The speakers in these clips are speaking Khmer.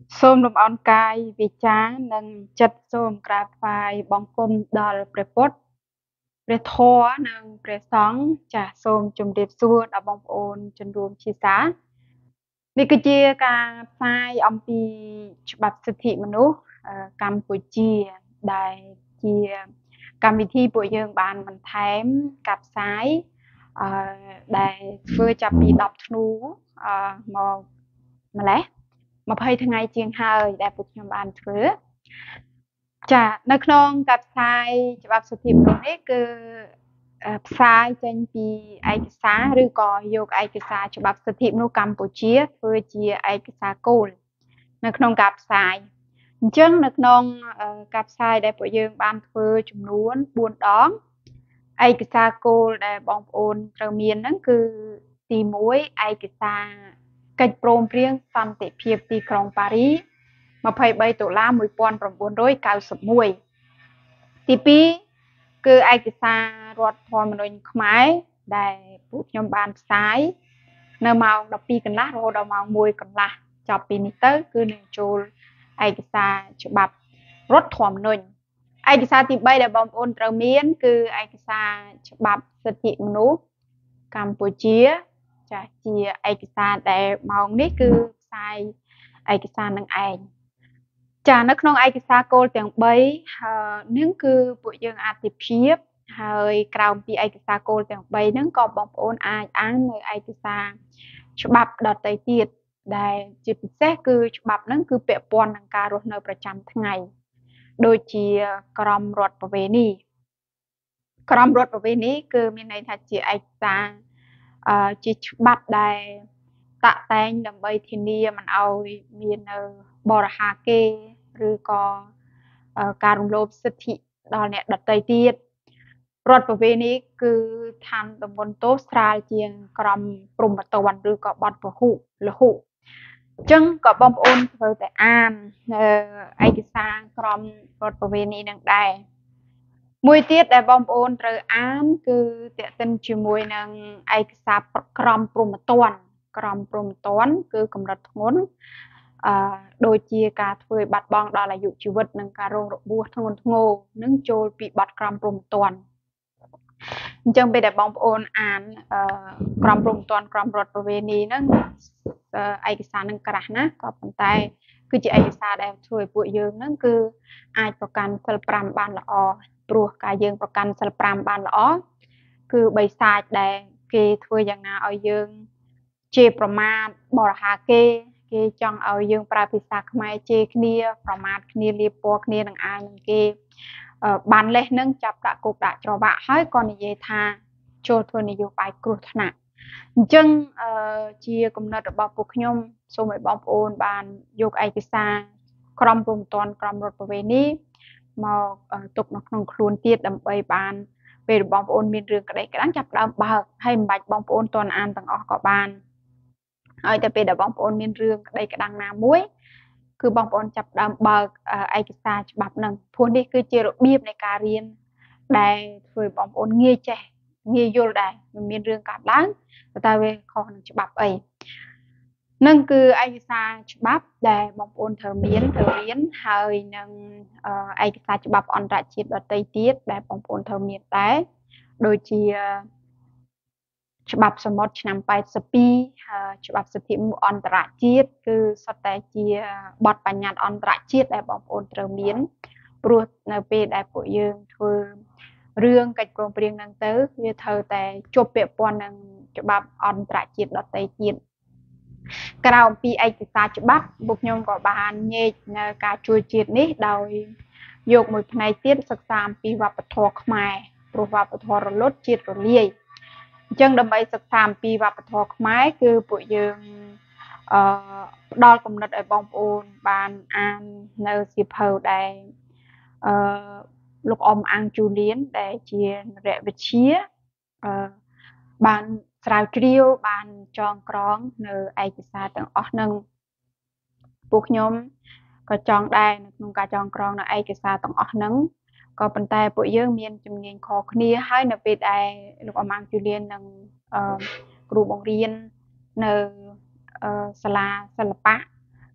Xôm lùm on cai vì chá nâng chất xôm krát phai bong cung đòl pre pốt pre thô nâng pre sóng chả xôm chùm điệp xua đà bong ôn chân ruộng chi xá. Vì cái chia ca phai ông pi bạp sự thị mà nú Campuchia đại chia cam vị thi bộ dương bàn mình thém cặp sái đại vừa chạp bị đọc nú mà lẽ mà phơi thường ngày chieng hơi đại phục nhầm bàn thứ chảនៅក្នុងការផ្សាយច្បាប់សិទ្ធិមនុស្សនេះគឺផ្សាយចេញពីឯកសារឬក៏យកឯកសារច្បាប់សិទ្ធិមនុស្សកម្ពុជាធ្វើជាឯកសារគោលនៅក្នុងការផ្សាយអញ្ចឹងនៅក្នុងការផ្សាយដែលពួកយើងបានធ្វើចំនួន4ដងឯកសារគោលដែលបងប្អូនត្រូវមានហ្នឹងគឺទី1ឯកសារកិច្ចព្រមព្រៀងសន្តិភាពទីក្រុងប៉ារី23 តុលា 1991ទី2គឺឯកសាររដ្ឋធម្មនុញ្ញខ្មែរដែលពួកខ្ញុំបានផ្សាយនៅម៉ោង 12 កន្លះរហូតដល់ម៉ោង 1 កន្លះចប់ពីនេះទៅគឺនឹងចូលឯកសារច្បាប់រដ្ឋធម្មនុញ្ញឯកសារទី3ដែលបងប្អូនត្រូវមានគឺឯកសារច្បាប់សិទ្ធិមនុស្សកម្ពុជាចាស់ជាឯកសារដែលម៉ោងនេះគឺផ្សាយឯកសារនឹងឯងចានៅក្នុងឯកសារគោលទាំង3នឹងគឺពួកយើងអតិភិបហើយក្រៅពីឯកសារគោលទាំង3ហ្នឹងក៏បងប្អូនអាចអាននៅឯកសារច្បាប់ដទៃទៀតដែលជាពិសេសគឺច្បាប់ហ្នឹងគឺពាក់ព័ន្ធនឹងការរស់នៅប្រចាំថ្ងៃដូចជាក្រមរដ្ឋប្រវេណីក្រមរដ្ឋប្រវេណីគឺមានន័យថាជាឯកសារជាច្បាប់ដែលតាក់តែងដើម្បីធានាមិនឲ្យមាននៅបរិហាគេឬក៏ការរំលោភសិទ្ធិដល់អ្នកដទៃទៀតរដ្ឋប្រវេណីគឺឋានតំបន់ទោសស្រាលជាងក្រមព្រហ្មទណ្ឌឬក៏បទពហុលហុអញ្ចឹងក៏បងប្អូនត្រូវតែអានឯកសារក្រមរដ្ឋប្រវេណីនឹងដែរមួយទៀតដែលបងប្អូនត្រូវអានគឺទាក់ទិនជាមួយនឹងឯកសារក្រមព្រហ្មទណ្ឌក្រមព្រហ្មទណ្ឌគឺកម្រិតធ្ងន់ដូចជាការធ្វើឲ្យបាត់បង់ដល់អាយុជីវិតនិងការរងរបួសធ្ងន់ធ្ងរនឹងចូលពីបទក្រមព្រហ្មទណ្ឌអញ្ចឹងពេលដែលបងប្អូនអានក្រមព្រហ្មទណ្ឌក្រមរដ្ឋប្រវេណីហ្នឹងឯកសារនឹងក្រាស់ណាស់ក៏ប៉ុន្តែគឺជាឯកសារដែលជួយឲ្យពួកយើងហ្នឹងគឺអាចប្រកាន់សិល5បានល្អព្រោះការយើងប្រកាន់សិល5បានល្អគឺបីសាចដែលគេធ្វើយ៉ាងណាឲ្យយើងជេរប្រមាថបរិហាគេចង់ឲ្យយើងប្រើភាសាខ្មែរជេរគ្នាប្រមាថគ្នាលាបពណ៌គ្នានឹងអាយនឹងគេបានលេសនឹងចាប់ដាក់គុកដាក់ច្រវាក់ហើយក៏និយាយថាចូលធ្វើនយោបាយគ្រោះថ្នាក់អញ្ចឹងជាគំនិតរបស់ពួកខ្ញុំសូមឲ្យបងប្អូនបានយកឯកសារក្រមព្រហ្មទណ្ឌក្រមរដ្ឋប្រវេណីមកទុកនៅក្នុងខ្លួនទៀតដើម្បីបានពេលបងប្អូនមានរឿងក្តីក្តាំងចាប់ដើមបើកហើយមិនបាច់បងប្អូនតន់អានទាំងអស់ក៏បានហើយតែពេលដែលបងប្អូនមានរឿងក្តីក្តាំងណាមួយគឺបងប្អូនចាប់ដើមបើកឯកសារច្បាប់ហ្នឹងព្រោះនេះគឺជារបៀបនៃការរៀនដែលធ្វើឲ្យបងប្អូនងាយចេះងាយយល់ដែរមិនមានរឿងកាត់ឡើងតែវាខុសនឹងច្បាប់អីនឹងគឺឯកសារច្បាប់ដែលបងប្អូនត្រូវមានហើយនឹងឯកសារច្បាប់អន្តរជាតិដទៃទៀតដែលបងប្អូនត្រូវមានដែរដូចជាច្បាប់សមុទ្រឆ្នាំ82ច្បាប់សិទ្ធិមនុស្សអន្តរជាតិគឺសុទ្ធតែជាបទបញ្ញត្តិអន្តរជាតិដែលបងប្អូនត្រូវមានព្រោះនៅពេលដែលពួកយើងធ្វើរឿងកិច្ចព្រមព្រៀងហ្នឹងទៅវាត្រូវតែជាប់ពាក់ព័ន្ធនឹងច្បាប់អន្តរជាតិដទៃទៀតក្រៅពីឯកសារច្បាប់ពួកខ្ញុំក៏បានញែកនៅការជួយជាតិនេះដោយយកមួយផ្នែកទៀតសិក្សាអំពីវប្បធម៌ខ្មែរព្រោះវប្បធម៌រលត់ជាតិរលាយអញ្ចឹងដើម្បីសិក្សាអំពីវប្បធម៌ខ្មែរគឺពួកយើងផ្ដល់គំនិតឲ្យបងប្អូនបានអាននៅសៀវភៅដែលលោកអ៊ំអាំងជូលៀនដែលជានរវិទ្យាបានស្រាវជ្រាវបានចងក្រងនៅឯកសារទាំងអស់ហ្នឹងពួកខ្ញុំក៏ចង់ដែរនៅក្នុងការចងក្រងនៅឯកសារទាំងអស់ហ្នឹងក៏ប៉ុន្តែពួកយើងមានជំនាញខុសគ្នាហើយនៅពេលដែលលោកអ៊ំអាំងជូលៀននិងគ្រូបង្រៀននៅសាលាសិល្បៈ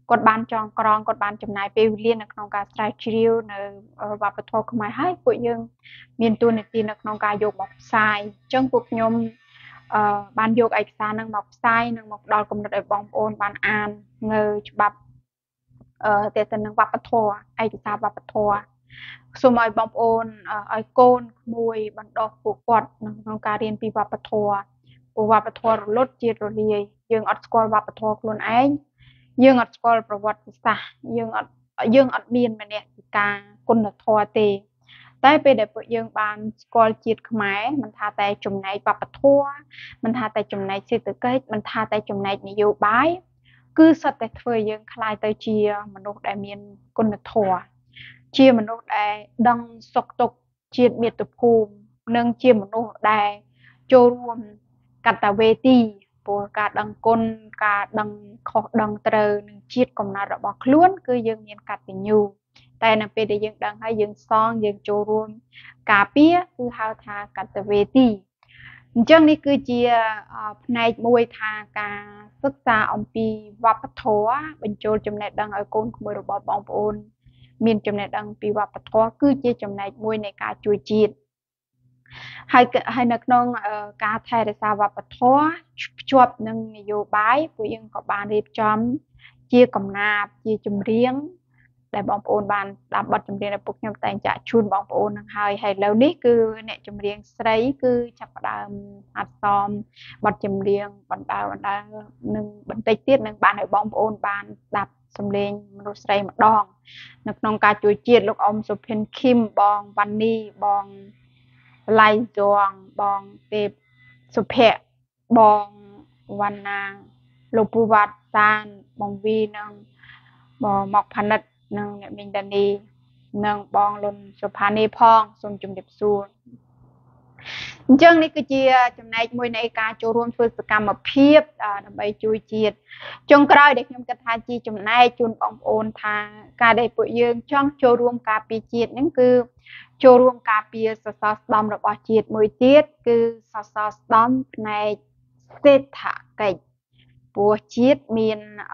គាត់បានចងក្រងគាត់បានចំណាយពេលវេលានៅក្នុងការស្រាវជ្រាវនៅវប្បធម៌ខ្មែរហើយពួកយើងមានតួនាទីនៅក្នុងការយកមកផ្សាយអញ្ចឹងពួកខ្ញុំបានយកឯកសារនឹងមកផ្សាយនិងមកផ្ដល់គំនិតឲ្យបងប្អូនបានអាននៅច្បាប់តែទៅនឹងវប្បធម៌ឯកសារវប្បធម៌សូមឲ្យបងប្អូនឲ្យកូនក្មួយបណ្ដុះពួកគាត់ក្នុងការរៀនពីវប្បធម៌ព្រោះវប្បធម៌រលត់ជាតិរលាយយើងអត់ស្គាល់វប្បធម៌ខ្លួនឯងយើងអត់ស្គាល់ប្រវត្តិសាស្ត្រយើងអត់មានមនសិការគុណធម៌ទេតែពេលដែលពួកយើងបានស្គាល់ជាតិខ្មែរមិនថាតែចំណែកវប្បធម៌មិនថាតែចំណែកសេដ្ឋកិច្ចមិនថាតែចំណែកនយោបាយគឺសុទ្ធតែធ្វើឲ្យយើងក្លាយទៅជាមនុស្សដែលមានគុណធម៌ជាមនុស្សដែលដឹងសុខទុក្ខជាតិមាតុភូមិនិងជាមនុស្សដែលចូលរួមកតវេទីព្រោះការដឹងគុណការដឹងខុសដឹងត្រូវនឹងជាតិកំណត់របស់ខ្លួនគឺយើងមានកតញ្ញូតែនៅពេលដែលយើងដឹងហើយយើងសងយើងចូលរួមការពារគឺហៅថាកតវេទីអញ្ចឹងនេះគឺជាផ្នែកមួយថាការសិក្សាអំពីវប្បធម៌បញ្ចូលចំណេះដឹងឲ្យកូនក្មួយរបស់បងប្អូនមានចំណេះដឹងពីវប្បធម៌គឺជាចំណែកមួយនៃការជួយជាតិហើយនៅក្នុងការថែរក្សាវប្បធម៌ភ្ជាប់នឹងនយោបាយពួកយើងក៏បានរៀបចំជាកំណាព្យជាចម្រៀងដែលបងប្អូនបានស្ដាប់បទចម្រៀងដែលពួកខ្ញុំតែងចាក់ជូនបងប្អូននឹងហើយឥឡូវនេះគឺអ្នកចម្រៀងស្រីគឺចាប់ផ្ដើមហាត់សមបទចម្រៀងបណ្ដើនឹងបន្តិចទៀតនឹងបានឲ្យបងប្អូនបានស្ដាប់សំឡេងមនុស្សស្រីម្ដងនៅក្នុងការជួយជាតិលោកអ៊ំសុភិនឃីមបងវ៉ាន់នីបងឡៃជងបងទេពសុភ័ក្របងវណ្ណាលោកពូវ៉ាត់សានបងវីនិងបងមកផានិតនិងអ្នកមីងដានីនិងបងលុនសុផានីផងសូមជម្រាបសួរអញ្ចឹងនេះគឺជាចំណែកមួយនៃការចូលរួមធ្វើសកម្មភាពដើម្បីជួយជាតិចុងក្រោយដែលខ្ញុំគិតថាជាចំណែកជូនបងប្អូនថាការដែលពួកយើងចង់ចូលរួមការពារជាតិហ្នឹងគឺចូលរួមការពារសសរស្តម្ភរបស់ជាតិមួយទៀតគឺសសរស្តម្ភផ្នែកសេដ្ឋកិច្ចព្រោះជាតិមាន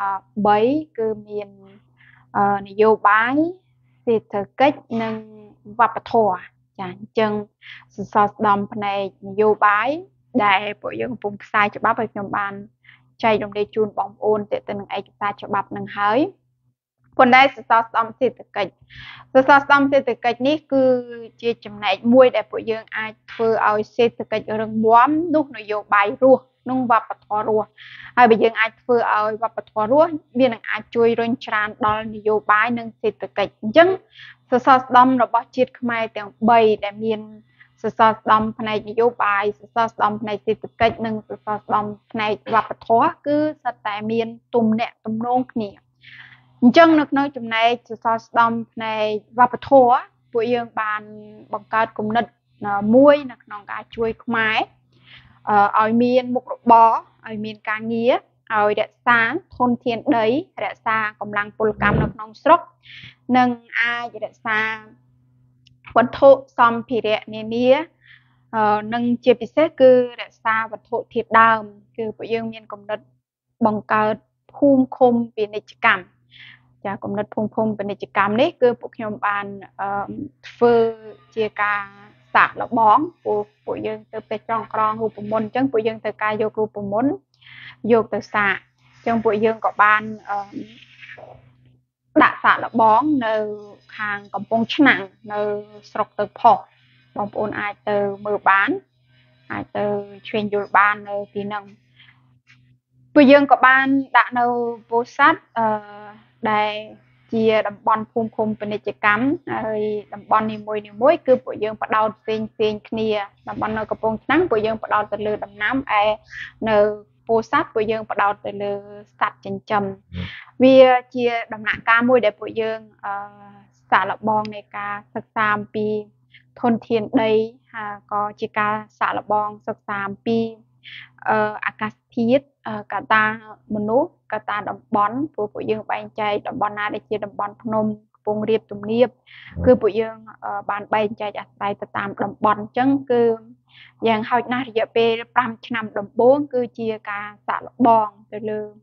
3គឺមាននយោបាយសេដ្ឋកិច្ចនិងវប្បធម៌ចាអញ្ចឹងសសរស្តម្ភផ្នែកនយោបាយដែលពួកយើងកំពុងផ្សាយច្បាប់ឲ្យខ្ញុំបានចែករំលែកជូនបងប្អូនទៅនឹងឯកសារច្បាប់នឹងហើយប៉ុន្តែសសរស្តម្ភសេដ្ឋកិច្ចនេះគឺជាចំណែកមួយដែលពួកយើងអាចធ្វើឲ្យសេដ្ឋកិច្ចរឹងមាំនោះនយោបាយរស់ក្នុងវប្បធម៌រស់ហើយបើយើងអាចធ្វើឲ្យវប្បធម៌រស់វានឹងអាចជួយរុញច្រានដល់នយោបាយនិងសេដ្ឋកិច្ចអញ្ចឹងសសរស្តម្ភរបស់ជាតិខ្មែរទាំង3ដែលមានសសរស្តម្ភផ្នែកនយោបាយសសរស្តម្ភផ្នែកសេដ្ឋកិច្ចនិងសសរស្តម្ភផ្នែកវប្បធម៌គឺសុទ្ធតែមានទំនាក់ទំនងគ្នាអញ្ចឹងនៅក្នុងចំណែកសសរស្តម្ភផ្នែកវប្បធម៌ពួកយើងបានបង្កើតគំនិតមួយនៅក្នុងការជួយខ្មែរឲ្យមានមុខរបរឲ្យមានការងារឲ្យរក្សាធនធានដីរក្សាកម្លាំងពលកម្មនៅក្នុងស្រុកនិងអាចរក្សាវត្ថុសម្ភារៈនានានិងជាពិសេសគឺរក្សាវត្ថុធាតុដើមគឺពួកយើងមានគំនិតបង្កើតភូមិឃុំពាណិជ្ជកម្មចាគំនិតភូមិឃុំពាណិជ្ជកម្មនេះគឺពួកខ្ញុំបានធ្វើជាការសាកល្បងពួកយើងទៅតែចងក្រងរូបមន្តអញ្ចឹងពួកយើងត្រូវការយករូបមន្តយកទៅសាកអញ្ចឹងពួកយើងក៏បានដាក់សាកល្បងនៅខាងកំពង់ឆ្នាំងនៅស្រុកទៅផុសបងប្អូនអាចទៅមើលបានអាចទៅឆ្វេងយល់បាននៅទីហ្នឹងពួកយើងក៏បានដាក់នៅពោធិ៍សាត់ដែលជាតំបន់ភូមិឃុំពាណិជ្ជកម្មហើយតំបន់នីមួយគឺពួកយើងបដោតផ្សេងគ្នាតំបន់នៅកំពង់ឆ្នាំងពួកយើងបដោតទៅលើដំណាំឯនៅពោធិ៍សាត់ពួកយើងបដោតទៅលើសត្វចិញ្ចឹមវាជាដំណាក់កាលមួយដែលពួកយើងសាកល្បងនៃការសិក្សាអំពីធនធានដីហើយក៏ជាការសាកល្បងសិក្សាអំពីអាកាសធាតុកត្តាមនុស្សកត្តាតំបន់ព្រោះពួកយើងបែងចែកតំបន់ណាដែលជាតំបន់ភ្នំកំពង់រាបទំនាបគឺពួកយើងបានបែងចែកអាស្រ័យទៅតាមតំបន់អញ្ចឹងគឺយ៉ាងហោចណាស់រយៈពេល5ឆ្នាំដំបូងគឺជាការសាកល្បងទៅលើ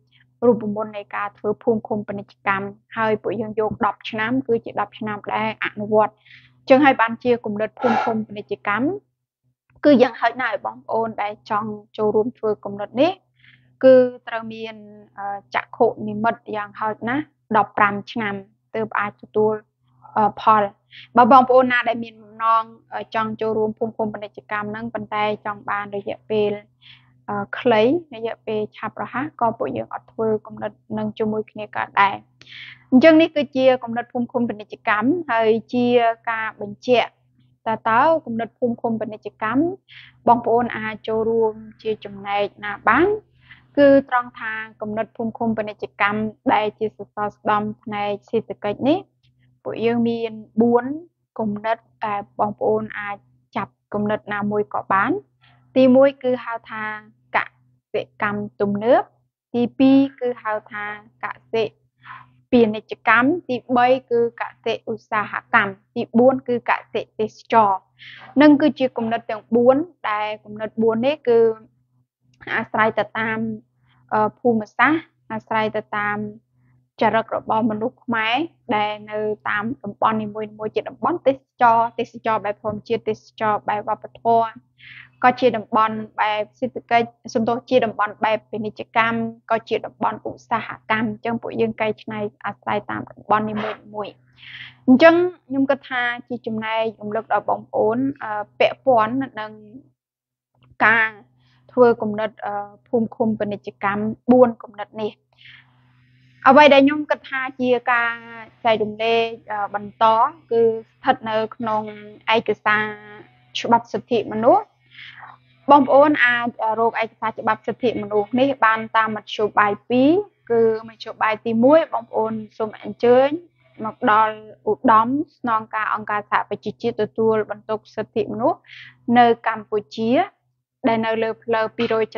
រូបមន្តនៃការធ្វើភូមិឃុំពាណិជ្ជកម្មហើយពួកយើងយក10ឆ្នាំគឺជា10ឆ្នាំដែលអនុវត្តចឹងហើយបានជាគំនិតភូមិឃុំពាណិជ្ជកម្មគឺយ៉ាងហោចណាស់ឲ្យបងប្អូនដែលចង់ចូលរួមធ្វើគំនិតនេះគឺត្រូវមានចក្ខុនិមិត្តយ៉ាងហោចណាស់15ឆ្នាំទើបអាចទទួលផលបើបងប្អូនណាដែលមានបំណងចង់ចូលរួមភូមិឃុំពាណិជ្ជកម្មហ្នឹងប៉ុន្តែចង់បានរយៈពេលខ្លីរយៈពេលឆាប់រហ័សក៏ពួកយើងអត់ធ្វើគំនិតនឹងជាមួយគ្នាក៏ដែរអញ្ចឹងនេះគឺជាគំនិតភូមិឃុំពាណិជ្ជកម្មហើយជាការបញ្ជាក់តើគំនិតភូមិឃុំពាណិជ្ជកម្មបងប្អូនអាចចូលរួមជាចំណែកណាបានគឺត្រង់ថាគំនិតភូមិឃុំពាណិជ្ជកម្មដែលជាសសរស្តម្ភផ្នែកសេដ្ឋកិច្ចនេះពួកយើងមាន4គំនិតដែលបងប្អូនអាចចាប់គំនិតណាមួយក៏បានទី1គឺហៅថាកសិកម្មទំនើបទី2គឺហៅថាកសិពាណិជ្ជកម្មទី3គឺកសិឧស្សាហកម្មទី4គឺកសិទេសចរនឹងគឺជាគំនិតទាំង4ដែលគំនិត4នេះគឺអាស្រ័យទៅតាមភូមិសាស្ត្រអាស្រ័យទៅតាមចរិតរបស់មនុស្សខ្មែរដែលនៅតាមតំបន់នីមួយៗជាតំបន់ទេសចរបែបធម្មជាតិទេសចរបែបវប្បធម៌ក៏ជាតំបន់បែបសេដ្ឋកិច្ចសំដៅជាតំបន់បែបពាណិជ្ជកម្មក៏ជាតំបន់ឧស្សាហកម្មអញ្ចឹងពួកយើងកែច្នៃអាស្រ័យតាមតំបន់នីមួយៗអញ្ចឹងខ្ញុំគិតថាជាចំណែករំលឹកដល់បងប្អូនពាក់ព័ន្ធនឹងការធ្វើគំនិតភូមិឃុំពាណិជ្ជកម្ម4គំនិតនេះអ្វីដែលខ្ញុំគិតថាជាការចែករំលែកបន្តគឺស្ថិតនៅក្នុងឯកសារច្បាប់សិទ្ធិមនុស្សបងប្អូនអាចរកឯកសារច្បាប់សិទ្ធិមនុស្សនេះបានតាមមធ្យោបាយ2គឺមធ្យោបាយទី1បងប្អូនសូមអញ្ជើញមកដល់ឧត្តមស្នងការអង្គការសហប្រជាជាតិទទួលបន្ទុកសិទ្ធិមនុស្សនៅកម្ពុជាដែលនៅលើផ្លូវ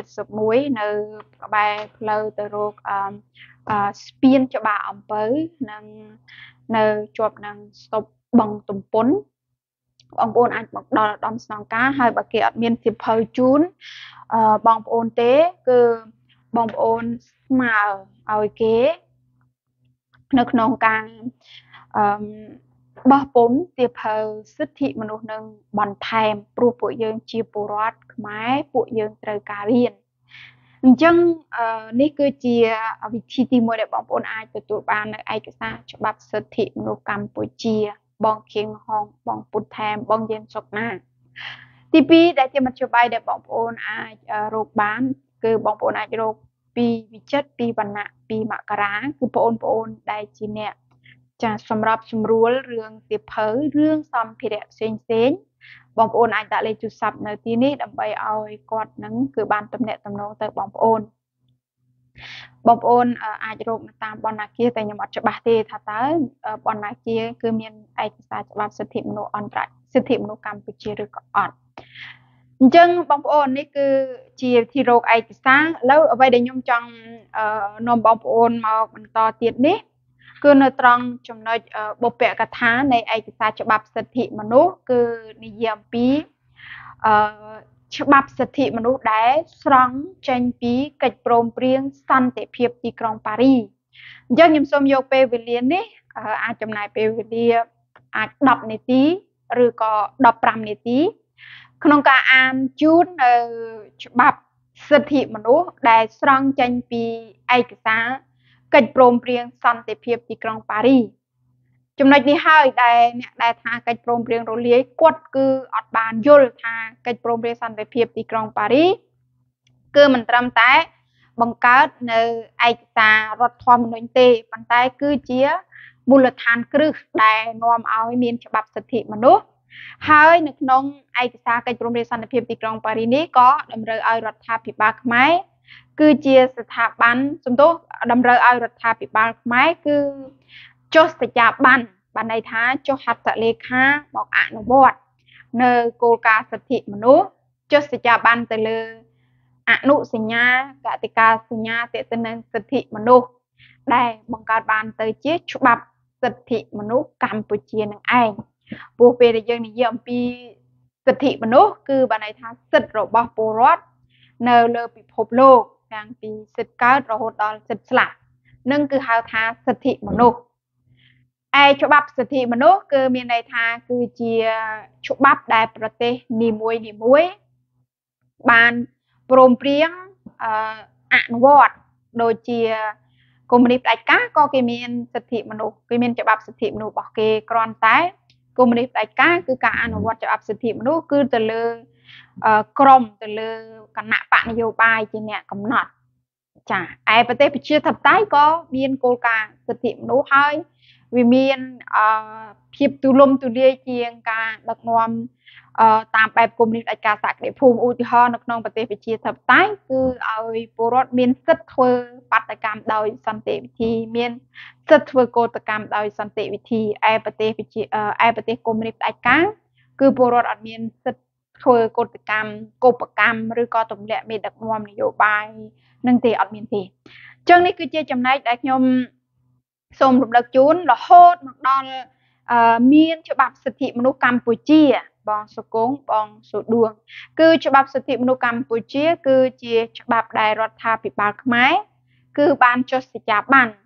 271នៅក្បែរផ្លូវទៅរកស្ពានច្បារអំពៅនិងនៅជាប់នឹងស្តុបបឹងទំពុនបងប្អូនអាចមកដល់ឧត្តមស្នងការហើយបើគេអត់មានសៀវភៅជូនបងប្អូនទេគឺបងប្អូនស្មើឲ្យគេនៅក្នុងការបោះពុម្ពសៀវភៅសិទ្ធិមនុស្សនឹងបន្ថែមព្រោះពួកយើងជាពលរដ្ឋខ្មែរពួកយើងត្រូវការរៀនអញ្ចឹងនេះគឺជាវិធីទី1ដែលបងប្អូនអាចទទួលបាននៅឯកសារច្បាប់សិទ្ធិមនុស្សកម្ពុជាបងខៀងហងបងពុតថែមបងយានសុកណាទី2ដែលជាមធ្យោបាយដែលបងប្អូនអាចរកបានគឺបងប្អូនអាចរកពីវិចិត្រពីវណ្ណៈពីមករាគឺបងប្អូនដែលជាអ្នកចាសម្រាប់ស្រួលរឿងសៀវភៅរឿងសម្ភារៈផ្សេងបងប្អូនអាចដាក់លេខទូរស័ព្ទនៅទីនេះដើម្បីឲ្យគាត់នឹងគឺបានទំនាក់ទំនងទៅបងប្អូនអាចរកនៅតាមបណ្ណាគារតែខ្ញុំអត់ច្បាស់ទេថាតើបណ្ណាគារគឺមានឯកសារច្បាប់សិទ្ធិមនុស្សអន្តរជាតិសិទ្ធិមនុស្សកម្ពុជាឬក៏អត់អញ្ចឹងបងប្អូននេះគឺជាវិធីរកឯកសារឥឡូវអ្វីដែលខ្ញុំចង់នាំបងប្អូនមកបន្តទៀតនេះគឺនៅត្រង់ចំណុចបុព្វកថានៃឯកសារច្បាប់សិទ្ធិមនុស្សគឺនិយាយអំពីច្បាប់សិទ្ធិមនុស្សដែលស្រង់ចេញពីកិច្ចព្រមព្រៀងសន្តិភាពទីក្រុងប៉ារីអញ្ចឹងខ្ញុំសូមយកពេលវេលានេះអាចចំណាយពេលវេលាអាច10នាទីឬក៏15នាទីក្នុងការអានជូននៅច្បាប់សិទ្ធិមនុស្សដែលស្រង់ចេញពីឯកសារកិច្ចព្រមព្រៀងសន្តិភាពទីក្រុងប៉ារីចំណុចនេះហើយដែលអ្នកដែលថាកិច្ចព្រមព្រៀងរលាយគាត់គឺអត់បានយល់ថាកិច្ចព្រមព្រៀងសន្តិភាពទីក្រុងប៉ារីគឺមិនត្រឹមតែបង្កើតនៅឯកសាររដ្ឋធម្មនុញ្ញទេប៉ុន្តែគឺជាមូលដ្ឋានគ្រឹះដែលនាំឲ្យមានច្បាប់សិទ្ធិមនុស្សហើយនៅក្នុងឯកសារកិច្ចព្រមព្រៀងសន្តិភាពទីក្រុងប៉ារីនេះក៏តម្រូវឲ្យរដ្ឋាភិបាលខ្មែរគឺជាស្ថាប័នសំទោសតម្រូវឲ្យរដ្ឋាភិបាលខ្មែរគឺចុះសច្ចាប័នបានន័យថាចុះហត្ថលេខាមកអនុវត្តនៅគោលការណ៍សិទ្ធិមនុស្សចុះសច្ចាប័នទៅលើអនុសញ្ញាកតិកាសញ្ញាទាក់ទងនឹងសិទ្ធិមនុស្សដែលបង្កើតបានទៅជាច្បាប់សិទ្ធិមនុស្សកម្ពុជានឹងឯងព្រោះពេលដែលយើងនិយាយអំពីសិទ្ធិមនុស្សគឺបានន័យថាសិទ្ធិរបស់ពលរដ្ឋនៅលើពិភពលោកទាំងពីសិទ្ធិកើតរហូតដល់សិទ្ធិស្លាប់នឹងគឺហៅថាសិទ្ធិមនុស្សឯច្បាប់សិទ្ធិមនុស្សគឺមានន័យថាគឺជាច្បាប់ដែលប្រទេសនីមួយបានព្រមព្រៀងអនុវត្តដូចជាកុម្មុយនីសផ្ដាច់ការក៏គេមានសិទ្ធិមនុស្សគេមានច្បាប់សិទ្ធិមនុស្សរបស់គេគ្រាន់តែកុម្មុយនីសផ្ដាច់ការគឺការអនុវត្តច្បាប់សិទ្ធិមនុស្សគឺទៅលើក្រមទៅលើគណៈបកនយោបាយជាអ្នកកំណត់ចាឯប្រទេសប្រជាធិបតេយ្យក៏មានគោលការណ៍សិទ្ធិមនុស្សហើយវាមានភាពទូលំទូលាយជាងការដឹកនាំតាមបែបកុម្មុយនីសផ្ដាច់ការសហគ្រាសភូមិឧទាហរណ៍នៅក្នុងប្រទេសប្រជាធិបតេយ្យគឺឲ្យពលរដ្ឋមានសិទ្ធិធ្វើបាតកម្មដោយសន្តិវិធីមានសិទ្ធិធ្វើកោតកម្មដោយសន្តិវិធីឯប្រទេសកុម្មុយនីសផ្ដាច់ការគឺពលរដ្ឋអត់មានសិទ្ធិធ្វើកោតកម្មកុបកម្មឬក៏ទម្លាក់មេដឹកនាំនយោបាយនឹងទេអត់មានទេអញ្ចឹងនេះគឺជាចំណែកដែលខ្ញុំសូមរំលឹកជូនរហូតមកដល់មានច្បាប់សិទ្ធិមនុស្សកម្ពុជាបងសុគងបងសុដួងគឺច្បាប់សិទ្ធិមនុស្សកម្ពុជាគឺជាច្បាប់ដែលរដ្ឋាភិបាលខ្មែរគឺបានចុះសច្ចាប័ន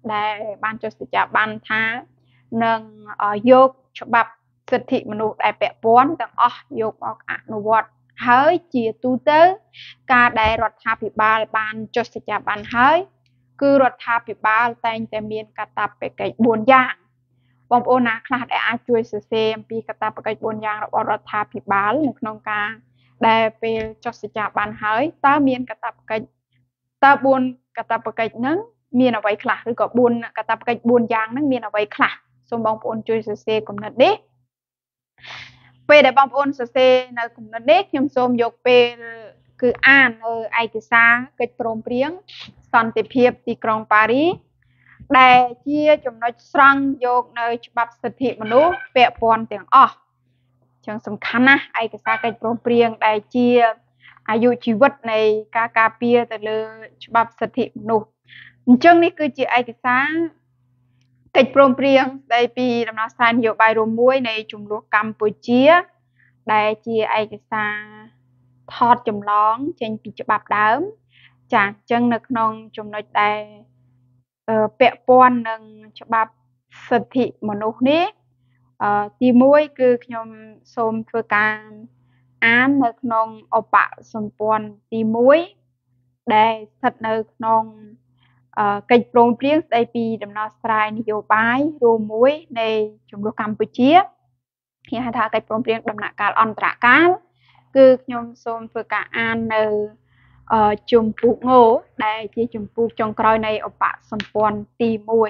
ថានឹងយកច្បាប់សិទ្ធិមនុស្សដែលពាក់ព័ន្ធទាំងអស់យកមកអនុវត្តហើយជាទូទៅការដែលរដ្ឋាភិបាលបានចុះសច្ចាប័នហើយគឺរដ្ឋាភិបាលតែងតែមានកាតព្វកិច្ច4យ៉ាងបងប្អូនណាខ្លះដែលអាចជួយសរសេរអំពីកាតព្វកិច្ច4យ៉ាងរបស់រដ្ឋាភិបាលនៅក្នុងការដែលពេលចុះសច្ចាប័នហើយតើមានកាតព្វកិច្ចតើ4កាតព្វកិច្ចហ្នឹងមានអ្វីខ្លះឬក៏4កាតព្វកិច្ច4យ៉ាងហ្នឹងមានអ្វីខ្លះសូមបងប្អូនជួយសរសេរគំនិតនេះពេលដែលបងប្អូនសរសេរនៅគំនិតនេះខ្ញុំសូមយកពេលគឺអាននៅឯកសារកិច្ចព្រមព្រៀងសន្តិភាពទីក្រុងប៉ារីដែលជាចំណុចស្រង់យកនៅច្បាប់សិទ្ធិមនុស្សពាក់ព័ន្ធទាំងអស់ចឹងសំខាន់ណាស់ឯកសារកិច្ចព្រមព្រៀងដែលជាអាយុជីវិតនៃការការពារទៅលើច្បាប់សិទ្ធិមនុស្សអញ្ចឹងនេះគឺជាឯកសារកិច្ចព្រមព្រៀងស្ដីពីដំណោះស្រាយនយោបាយរួមមួយនៃជម្លោះកម្ពុជាដែលជាឯកសារថតចម្លងចេញពីច្បាប់ដើមចាអញ្ចឹងនៅក្នុងចំណុចដែលពាក់ព័ន្ធនឹងច្បាប់សិទ្ធិមនុស្សនេះទី1គឺខ្ញុំសូមធ្វើការអាននៅក្នុងឧបសម្ព័ន្ធទី1ដែលស្ថិតនៅក្នុងកិច្ចព្រមព្រៀងស្ដីពីដំណោះស្រាយនយោបាយរួមមួយនៃជម្លោះកម្ពុជាគេហៅថាកិច្ចព្រមព្រៀងដំណាក់កាលអន្តរកាលគឺខ្ញុំសូមធ្វើការអាននៅជំពូកងដែលជាជំពូកចុងក្រោយនៃឧបសម្ព័ន្ធទី1អ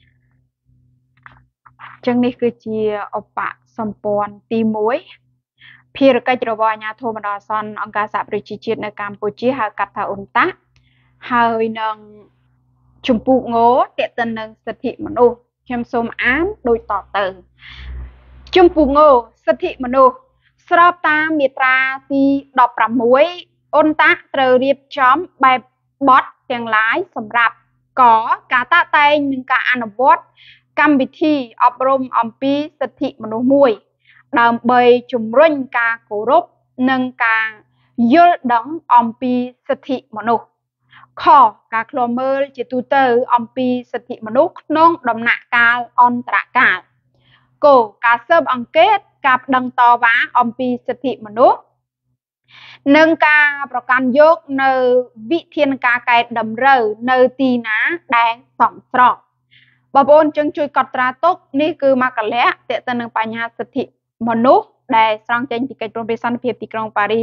ញ្ចឹងនេះគឺជាឧបសម្ព័ន្ធទី1ភារកិច្ចរបស់អាជ្ញាធរបណ្ដោះអាសន្នអង្គការសហប្រជាជាតិនៅកម្ពុជាហៅកាត់ថាអ៊ុនតាហើយនឹងជំពូកងទាក់ទិននឹងសិទ្ធិមនុស្សខ្ញុំសូមអានដូចតទៅជំពូកងសិទ្ធិមនុស្សស្របតាមមាត្រាទី16អ៊ុនតាត្រូវរៀបចំបែបបទទាំងឡាយសម្រាប់ការតាក់តែងនិងការអនុវត្តកម្មវិធីអប់រំអំពីសិទ្ធិមនុស្សមួយដើម្បីជំរុញការគោរពនិងការយល់ដឹងអំពីសិទ្ធិមនុស្សខការឃ្លាំមើលជាទូទៅអំពីសិទ្ធិមនុស្សក្នុងដំណាក់កាលអន្តរកាលគការស៊ើបអង្កេតការប្តឹងតវ៉ាអំពីសិទ្ធិមនុស្សនិងការប្រកាន់យកនៅវិធានការកែតម្រូវនៅទីណាដែលសមស្របបងប្អូនចឹងជួយកត់ត្រាទុកនេះគឺមកលៈទាក់ទិននឹងបញ្ហាសិទ្ធិមនុស្សដែលស្រង់ចេញពីកិច្ចព្រមព្រៀងសន្តិភាពទីក្រុងប៉ារី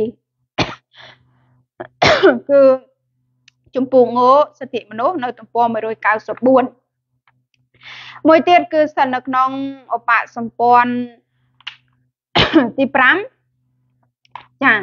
គឺជំពូកងសិទ្ធិមនុស្សនៅទំព័រ194មួយទៀតគឺស្ថិតនៅក្នុងឧបសម្ព័ន្ធទី5ចា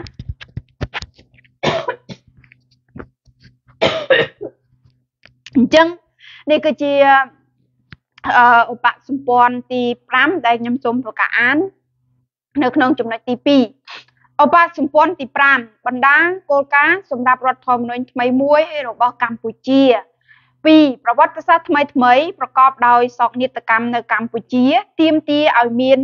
អញ្ចឹងនេះគឺជាឧបសម្ព័ន្ធទី5ដែលខ្ញុំសូមធ្វើការអាននៅក្នុងចំណុចទី2ឧបសម្ព័ន្ធទី5បណ្ដាគោលការណ៍សម្រាប់រដ្ឋធម្មនុញ្ញថ្មីមួយរបស់កម្ពុជា2ប្រវត្តិសាស្ត្រថ្មីប្រកបដោយសោកនាដកម្មនៅកម្ពុជាទាមទារឲ្យមាន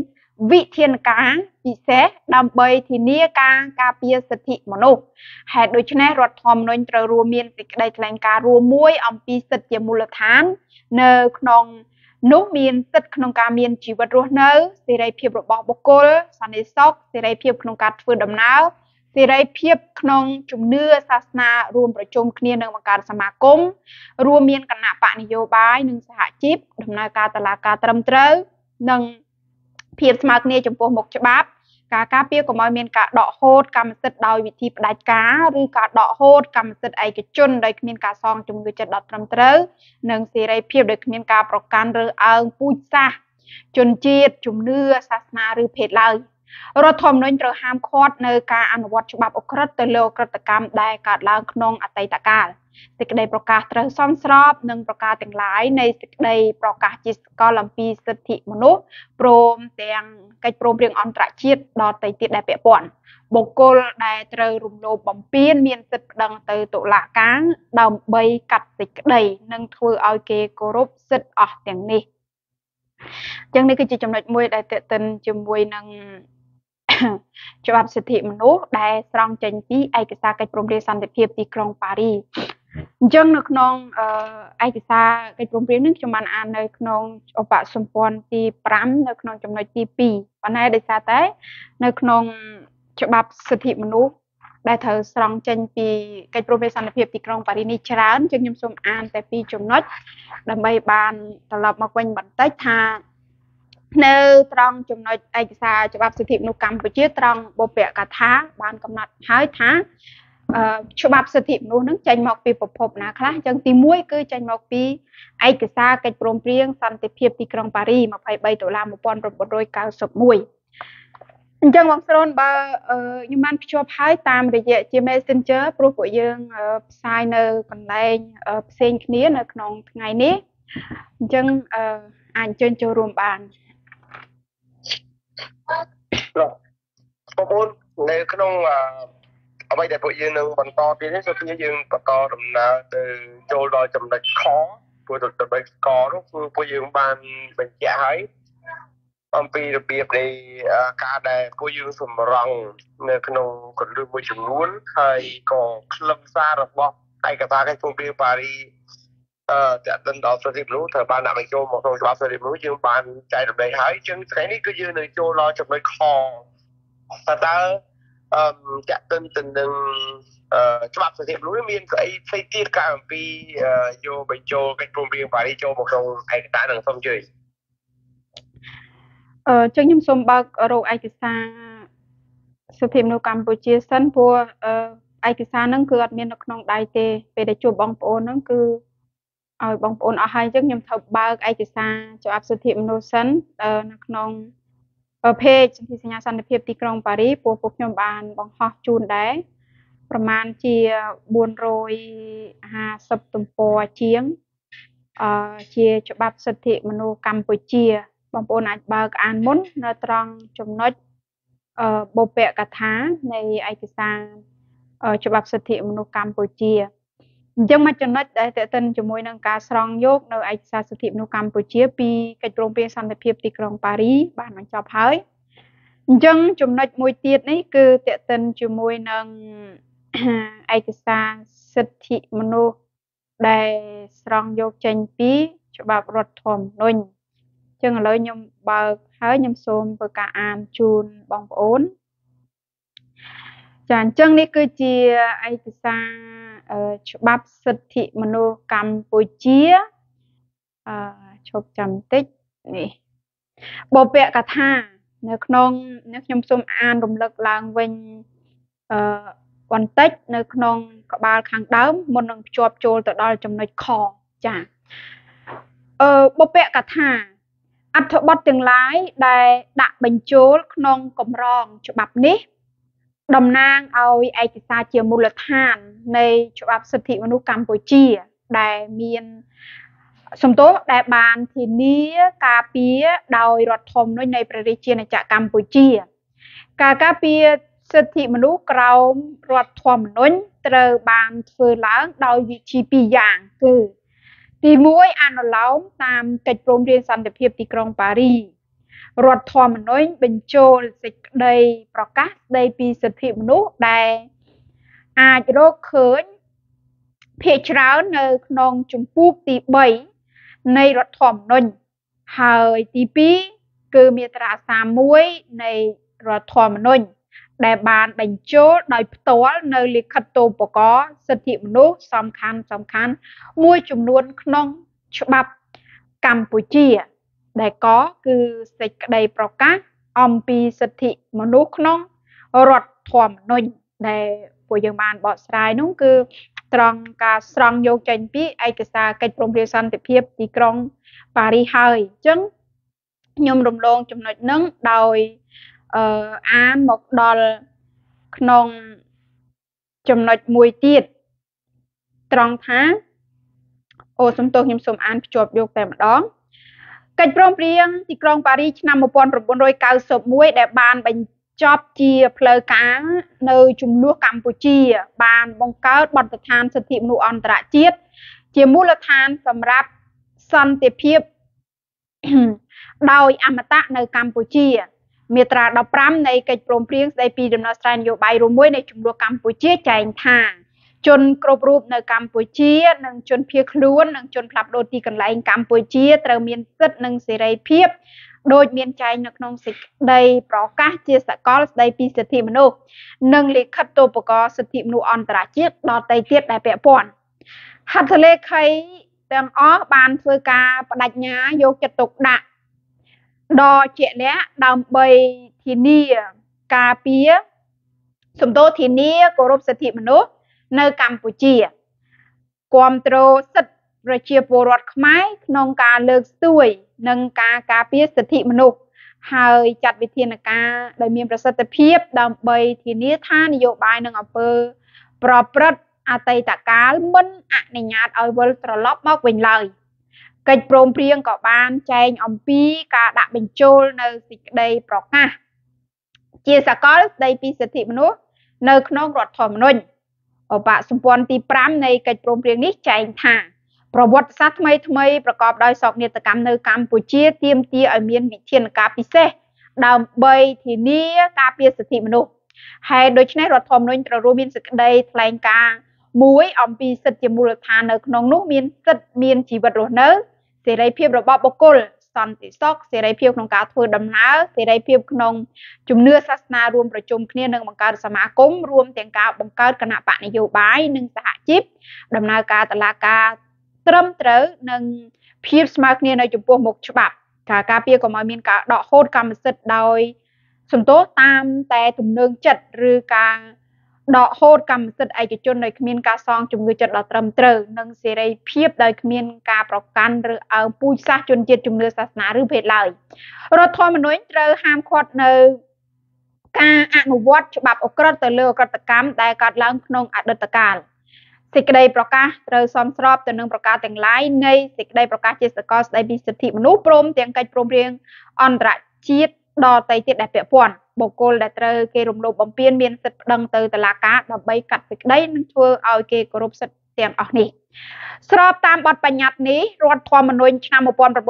vị thiên cá bị xé đầm bầy thì nia ca bia sật thị mà nô hẹn đối chân rọt thòm nôn trở rùa miên dịch đầy thành cá rùa muối ông pi sậtជាមូលដ្ឋាននៅក្នុងនោះមានសិទ្ធិក្នុងការមានជីវិតរស់នៅសេរីភាពរបស់បុគ្គលសន្តិសុខសេរីភាពក្នុងការធ្វើដំណើរសេរីភាពក្នុងជំនឿសាសនារួមប្រជុំគ្នានឹងបង្កើតសមាគមរួមមានគណៈបកនយោបាយនិងសហជីពដំណើរការតុលាការត្រឹមត្រូវនិងភាពស្មើគ្នាចំពោះមុខច្បាប់ការការពារកុំឲ្យមានការដកហូតកម្មសិទ្ធិដោយវិធីផ្ដាច់ការឬការដកហូតកម្មសិទ្ធិឯកជនដោយគ្មានការសងជំងឺចិត្តដល់ត្រឹមត្រូវនិងសេរីភាពដោយគ្មានការប្រកាន់រើសអើងពូជសាសន៍ជនជាតិជំនឿសាសនាឬភេទឡើយរដ្ឋធម្មនុញ្ញត្រូវហាមឃាត់នៅការអនុវត្តច្បាប់អក្រិតទៅលើអក្រិតកម្មដែលកើតឡើងក្នុងអតីតកាលសេចក្តីប្រកាសត្រូវសមស្របនិងប្រកាសទាំងឡាយនៃសេចក្តីប្រកាសជាសកលអំពីសិទ្ធិមនុស្សព្រមទាំងកិច្ចព្រមព្រៀងអន្តរជាតិដទៃទៀតដែលពាក់ព័ន្ធបុគ្គលដែលត្រូវរំលោភបំពានមានសិទ្ធិប្តឹងទៅតុលាការដើម្បីកាត់សេចក្តីនិងធ្វើឲ្យគេគោរពសិទ្ធិអស់ទាំងនេះអញ្ចឹងនេះគឺជាចំណុចមួយដែលតេតិនជាមួយនឹងច្បាប់សិទ្ធិមនុស្សដែលស្រង់ចេញពីឯកសារកិច្ចព្រមព្រៀងសន្តិភាពទីក្រុងប៉ារីអញ្ចឹងនៅក្នុងឯកសារកិច្ចព្រមព្រៀងនេះខ្ញុំបានអាននៅក្នុងឧបសម្ព័ន្ធទី5នៅក្នុងចំណុចទី2ប៉ុន្តែដោយសារតែនៅក្នុងច្បាប់សិទ្ធិមនុស្សដែលត្រូវស្រង់ចេញពីកិច្ចព្រមព្រៀងសន្តិភាពទីក្រុងប៉ារីនេះច្រើនជាងខ្ញុំសូមអានតែ2ចំណុចដើម្បីបានត្រឡប់មកវិញបន្តិចថានៅត្រង់ចំណុចឯកសារច្បាប់សិទ្ធិមនុស្សកម្ពុជាត្រង់បុព្វកថាបានកំណត់ហើយថាច្បាប់សិទ្ធិមនុស្សនឹងចេញមកពីប្រភពណាខ្លះអញ្ចឹងទី1គឺចេញមកពីឯកសារកិច្ចព្រមព្រៀងសន្តិភាពទីក្រុងប៉ារី23ដុល្លារ1991អញ្ចឹងបងស្រូនបើខ្ញុំបានភ្ជាប់ហើយតាមរយៈជា Messenger ព្រោះពួកយើងផ្សាយនៅកន្លែងផ្សេងគ្នានៅក្នុងថ្ងៃនេះអញ្ចឹងអាចអញ្ជើញចូលរួមបានបងប្អូននៅក្នុងអ្វីដែលពួកយើងនឹងបន្តទៀតនេះសូមយើងបន្តដំណើរទៅចូលដល់ចំណុចខព្រោះចំណុចកនោះគឺពួកយើងបានបញ្ជាក់ហើយអំពីរបៀបនៃការដែលពួកយើងសម្រង់នៅក្នុងកលឹះមួយចំនួនហើយក៏ខ្លឹមសាររបស់ឯកសារកិច្ចព្រមព្រៀងប៉ារីតាក់ទិនដល់សិទ្ធិមនុស្សត្រូវបានដាក់បញ្ចូលមកក្នុងច្បាប់សិទ្ធិមនុស្សយើងបានចែករំលែកហើយជាងថ្ងៃនេះគឺយើងនឹងចូលដល់ចំណុចខតើតាក់ទិនទៅនឹងច្បាប់សិទ្ធិមនុស្សមានស្អីផ្សេងទៀតក្រៅអំពីយកបញ្ចូលកិច្ចព្រមព្រៀងប៉ារីចូលមកក្នុងឯកសារនឹងសូមជួយចឹងខ្ញុំសូមបើករកឯកសារសិទ្ធិមនុស្សកម្ពុជាសិនព្រោះឯកសារហ្នឹងគឺអត់មាននៅក្នុងដៃទេពេលដែលជួបបងប្អូនហ្នឹងគឺឲ្យបងប្អូនអស់ហើយអញ្ចឹងខ្ញុំត្រូវបើកឯកសារច្បាប់សិទ្ធិមនុស្សសិននៅក្នុងpage សន្ធិសញ្ញាសន្តិភាពទីក្រុងប៉ារីព្រោះពួកខ្ញុំបានបង្ហោះជូនដែរប្រមាណជា450ទំព័រជាងជាច្បាប់សិទ្ធិមនុស្សកម្ពុជាបងប្អូនអាចបើកអានមុននៅត្រង់ចំណុចបុព្វកថានៃឯកសារច្បាប់សិទ្ធិមនុស្សកម្ពុជាអញ្ចឹងមកចំណុចដែលតេតិនជាមួយនឹងការស្រង់យកនៅឯកសារសិទ្ធិមនុស្សកម្ពុជាពីកិច្ចព្រមព្រៀងសន្តិភាពទីក្រុងប៉ារីបានបញ្ចប់ហើយអញ្ចឹងចំណុចមួយទៀតនេះគឺតេតិនជាមួយនឹងឯកសារសិទ្ធិមនុស្សដែលស្រង់យកចេញពីច្បាប់រដ្ឋធម្មនុញ្ញអញ្ចឹងឥឡូវខ្ញុំបើកហើយខ្ញុំសូមធ្វើការអានជូនបងប្អូនចាអញ្ចឹងនេះគឺជាឯកសារច្បាប់សិទ្ធិមនុស្សកម្ពុជាឈប់ចាំបន្តិចនេះបុព្វកថានៅក្នុងខ្ញុំសូមអានរំលឹកឡើងវិញបន្តិចនៅក្នុងក្បាលខាងដើមមុននឹងភ្ជាប់ចូលទៅដល់ចំណុចខចាបុព្វកថាអត្ថបទទាំងឡាយដែលដាក់បញ្ចូលក្នុងកម្រងច្បាប់នេះតំណាងឲ្យឯកសារជាមូលដ្ឋាននៃច្បាប់សិទ្ធិមនុស្សកម្ពុជាដែលមានសំទោសដែលបានធានាការពារដោយរដ្ឋធម្មនុញ្ញនៃព្រះរាជាណាចក្រកម្ពុជាការការពារសិទ្ធិមនុស្សក្រោមរដ្ឋធម្មនុញ្ញត្រូវបានធ្វើឡើងដោយវិធីពីរយ៉ាងគឺទី1អនុលោមតាមកិច្ចព្រមព្រៀងសន្តិភាពទីក្រុងប៉ារីរដ្ឋធម្មនុញ្ញបញ្ចូលសេចក្តីប្រកាសស្តីពីសិទ្ធិមនុស្សដែលអាចរកឃើញភាគច្រើននៅក្នុងជំពូកទី3នៃរដ្ឋធម្មនុញ្ញហើយទី2គឺមាត្រា31នៃរដ្ឋធម្មនុញ្ញដែលបានបញ្ចូលដោយផ្ទាល់នៅលិខិតូបករណ៍សិទ្ធិមនុស្សសំខាន់មួយចំនួនក្នុងច្បាប់កម្ពុជាដែលក៏គឺសេចក្តីប្រកាសអំពីសិទ្ធិមនុស្សក្នុងរដ្ឋធម្មនុញ្ញដែលពួកយើងបានបកស្រាយនោះគឺត្រង់ការស្រង់យកចេញពីឯកសារកិច្ចព្រមព្រៀងសន្តិភាពទីក្រុងប៉ារីសហើយអញ្ចឹងខ្ញុំរំលងចំណុចហ្នឹងដោយអានមកដល់ក្នុងចំណុចមួយទៀតត្រង់ថាសំទោសខ្ញុំសូមអានភ្ជាប់យកតែម្ដងកិច្ចព្រមព្រៀងទីក្រុងប៉ារីសឆ្នាំ1991ដែលបានបញ្ចប់ជាផ្លូវការនៅជំនួសកម្ពុជាបានបង្កើតបទដ្ឋានសិទ្ធិមនុស្សអន្តរជាតិជាមូលដ្ឋានសម្រាប់សន្តិភាពដោយអមតៈនៅកម្ពុជាមាត្រា15នៃកិច្ចព្រមព្រៀងស្តីពីដំណោះស្រាយនយោបាយរួមមួយនៃជំនួសកម្ពុជាចែងថាជនគ្រប់រូបនៅកម្ពុជានិងជនភៀសខ្លួននិងជនផ្លាស់ប្ដូរទីកន្លែងកម្ពុជាត្រូវមានសិទ្ធិនិងសេរីភាពដោយមានចែងនៅក្នុងសេចក្តីប្រកាសជាសកលស្តីពីសិទ្ធិមនុស្សនិងលិខិតទូបករណ៍សិទ្ធិមនុស្សអន្តរជាតិដទៃទៀតដែលពាក់ព័ន្ធហត្ថលេខីទាំងអស់បានធ្វើការបដិញ្ញាយកចិត្តទុកដាក់ដ៏ជាក់លាក់ដើម្បីធានាការពារសំដៅធានាគោរពសិទ្ធិមនុស្សនៅកម្ពុជាគ្រប់គ្រងសិទ្ធិប្រជាពលរដ្ឋខ្មែរក្នុងការលើកស្ទួយនិងការការពារសិទ្ធិមនុស្សហើយចាត់វិធានការដោយមានប្រសិទ្ធភាពដើម្បីធានាថានយោបាយនិងអំពើប្រព្រឹត្តអតីតកាលមិនអនុញ្ញាតឲ្យវិលត្រឡប់មកវិញឡើយកិច្ចព្រមព្រៀងក៏បានចែងអំពីការដាក់បញ្ចូលនៅសេចក្តីប្រកាសជាសកលស្តីពីសិទ្ធិមនុស្សនៅក្នុងរដ្ឋធម្មនុញ្ញឧបសម្ព័ន្ធទី5នៃកិច្ចព្រមព្រៀងនេះចែងថាប្រវត្តិសាស្ត្រថ្មីប្រកបដោយសោកនាដកម្មនៅកម្ពុជាទាមទារឲ្យមានវិធានការពិសេសដើម្បីធានាការពារសិទ្ធិមនុស្សហើយដូច្នេះរដ្ឋធម្មនុញ្ញត្រូវរួមមានសេចក្តីថ្លែងការណ៍មួយអំពីសិទ្ធិជាមូលដ្ឋាននៅក្នុងនោះមានសិទ្ធិមានជីវិតរស់នៅសេរីភាពរបស់បុគ្គលសន្តិសុខសេរីភាពក្នុងការធ្វើដំណើរសេរីភាពក្នុងជំនឿសាសនារួមប្រជុំគ្នានិងបង្កើតសមាគមរួមទាំងការបង្កើតគណៈបកនយោបាយនិងសហជីពដំណើរការតុលាការត្រឹមត្រូវនិងភាពស្មើគ្នានៅចំពោះមុខច្បាប់ការពារកុំឲ្យមានការដកហូតកម្មសិទ្ធិដោយសំទោសតាមតែទំនឹងចិត្តឬការដកហូតកម្មសិទ្ធិឯកជនដោយគ្មានការសងជំងឺចិត្តដ៏ត្រឹមត្រូវនិងសេរីភាពដោយគ្មានការប្រកាន់ឬអើងពូជសាសន៍ជនជាតិជំនឿសាសនាឬភេទឡើយរដ្ឋធម្មនុញ្ញត្រូវហាមឃាត់នៅការអនុវត្តច្បាប់អក្រិតទៅលើអក្រិតកម្មដែលកើតឡើងក្នុងអតីតកាលសេចក្តីប្រកាសត្រូវសមស្របទៅនឹងប្រការទាំងឡាយនៃសេចក្តីប្រកាសជាសកលស្តីពីសិទ្ធិមនុស្សព្រមទាំងកិច្ចព្រមព្រៀងអន្តរជាតិដទៃទៀតដែលពាក់ព័ន្ធបុគ្គលដែលត្រូវគេរំលោភបំពានមានសិទ្ធិប្តឹងទៅតុលាការដើម្បីកាត់សេចក្តីនិងធ្វើឲ្យគេគោរពសិទ្ធិទាំងអស់នេះស្របតាមបទបញ្ញត្តិនេះរដ្ឋធម្មនុញ្ញឆ្នាំ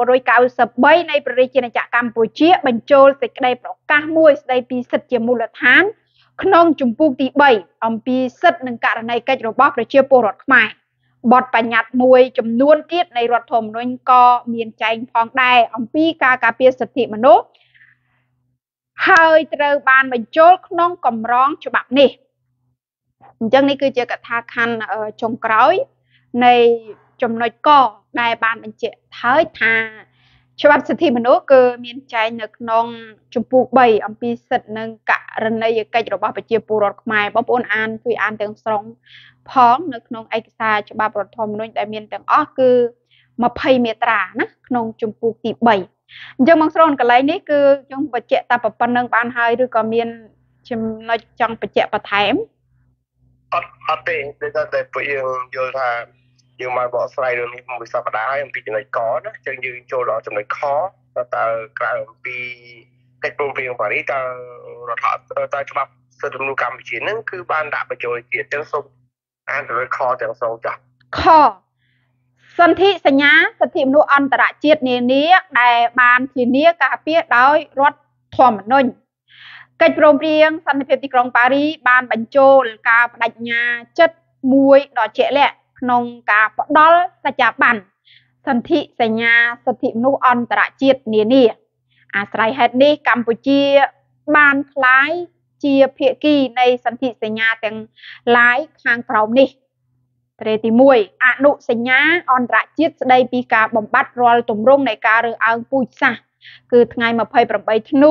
1993នៃព្រះរាជាណាចក្រកម្ពុជាបញ្ចូលសេចក្តីប្រកាសមួយស្តីពីសិទ្ធិជាមូលដ្ឋានក្នុងជំពូកទី3អំពីសិទ្ធិនិងករណីកិច្ចរបស់ប្រជាពលរដ្ឋខ្មែរបទបញ្ញត្តិមួយចំនួនទៀតនៃរដ្ឋធម្មនុញ្ញក៏មានចែងផងដែរអំពីការការពារសិទ្ធិមនុស្សហើយត្រូវបានបញ្ចូលក្នុងកម្រងច្បាប់នេះអញ្ចឹងនេះគឺជាកថាខណ្ឌចុងក្រោយនៃចំណុចកដែលបានបញ្ជាក់ហើយថាច្បាប់សិទ្ធិមនុស្សគឺមានចែងនៅក្នុងជំពូក3អំពីសិទ្ធិនិងករណីកិច្ចរបស់ប្រជាពលរដ្ឋខ្មែរបងប្អូនអានជួយអានទាំងស្រុងផងនៅក្នុងឯកសារច្បាប់រដ្ឋធម្មនុញ្ញដែលមានទាំងអស់គឺ20មាត្រាណាក្នុងជំពូកទី3អញ្ចឹងបងស្រូនកន្លែងនេះគឺខ្ញុំបញ្ជាក់តែប៉ុណ្្នឹងបានហើយឬក៏មានចំណុចចង់បញ្ជាក់បន្ថែមអត់ទេដូចតែពួកយើងយល់ថាយើងមកបកស្រាយរឿងនេះមួយសប្តាហ៍ហើយអំពីចំណុចកណាអញ្ចឹងយើងចូលដល់ចំណុចខតើក្រៅអំពីកិច្ចព្រមព្រៀងប៉ារីសតើរដ្ឋតើច្បាប់សិទ្ធិមនុស្សកម្ពុជាហ្នឹងគឺបានដាក់បញ្ចូលទៀតអញ្ចឹងសូមអានចំណុចខទាំងស្រុងចាស់ខសន្ធិសញ្ញាសិទ្ធិមនុស្សអន្តរជាតិនានាដែលបានធានាការពារដោយរដ្ឋធម្មនុញ្ញកិច្ចព្រមព្រៀងសន្តិភាពទីក្រុងប៉ារីបានបញ្ចូលការបដិញ្ញាចិត្តមួយដ៏ជាក់លាក់ក្នុងការផ្ដល់សច្ចាប័នសន្ធិសញ្ញាសិទ្ធិមនុស្សអន្តរជាតិនានាអាស្រ័យហេតុនេះកម្ពុជាបានក្លាយជាភាគីនៃសន្ធិសញ្ញាទាំងឡាយខាងក្រោមនេះត្រេទី1អនុសញ្ញាអន្តរជាតិស្ដីពីការបំបត្តិរាល់ទម្រង់នៃការរើសអើងពូជសាសន៍គឺថ្ងៃ28ធ្នូ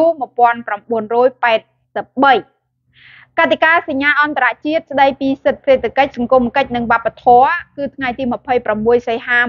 1983កតិកាសញ្ញាអន្តរជាតិស្ដីពីសិទ្ធិសេដ្ឋកិច្ចសង្គមគិច្ចនិងវប្បធម៌គឺថ្ងៃទី26សីហា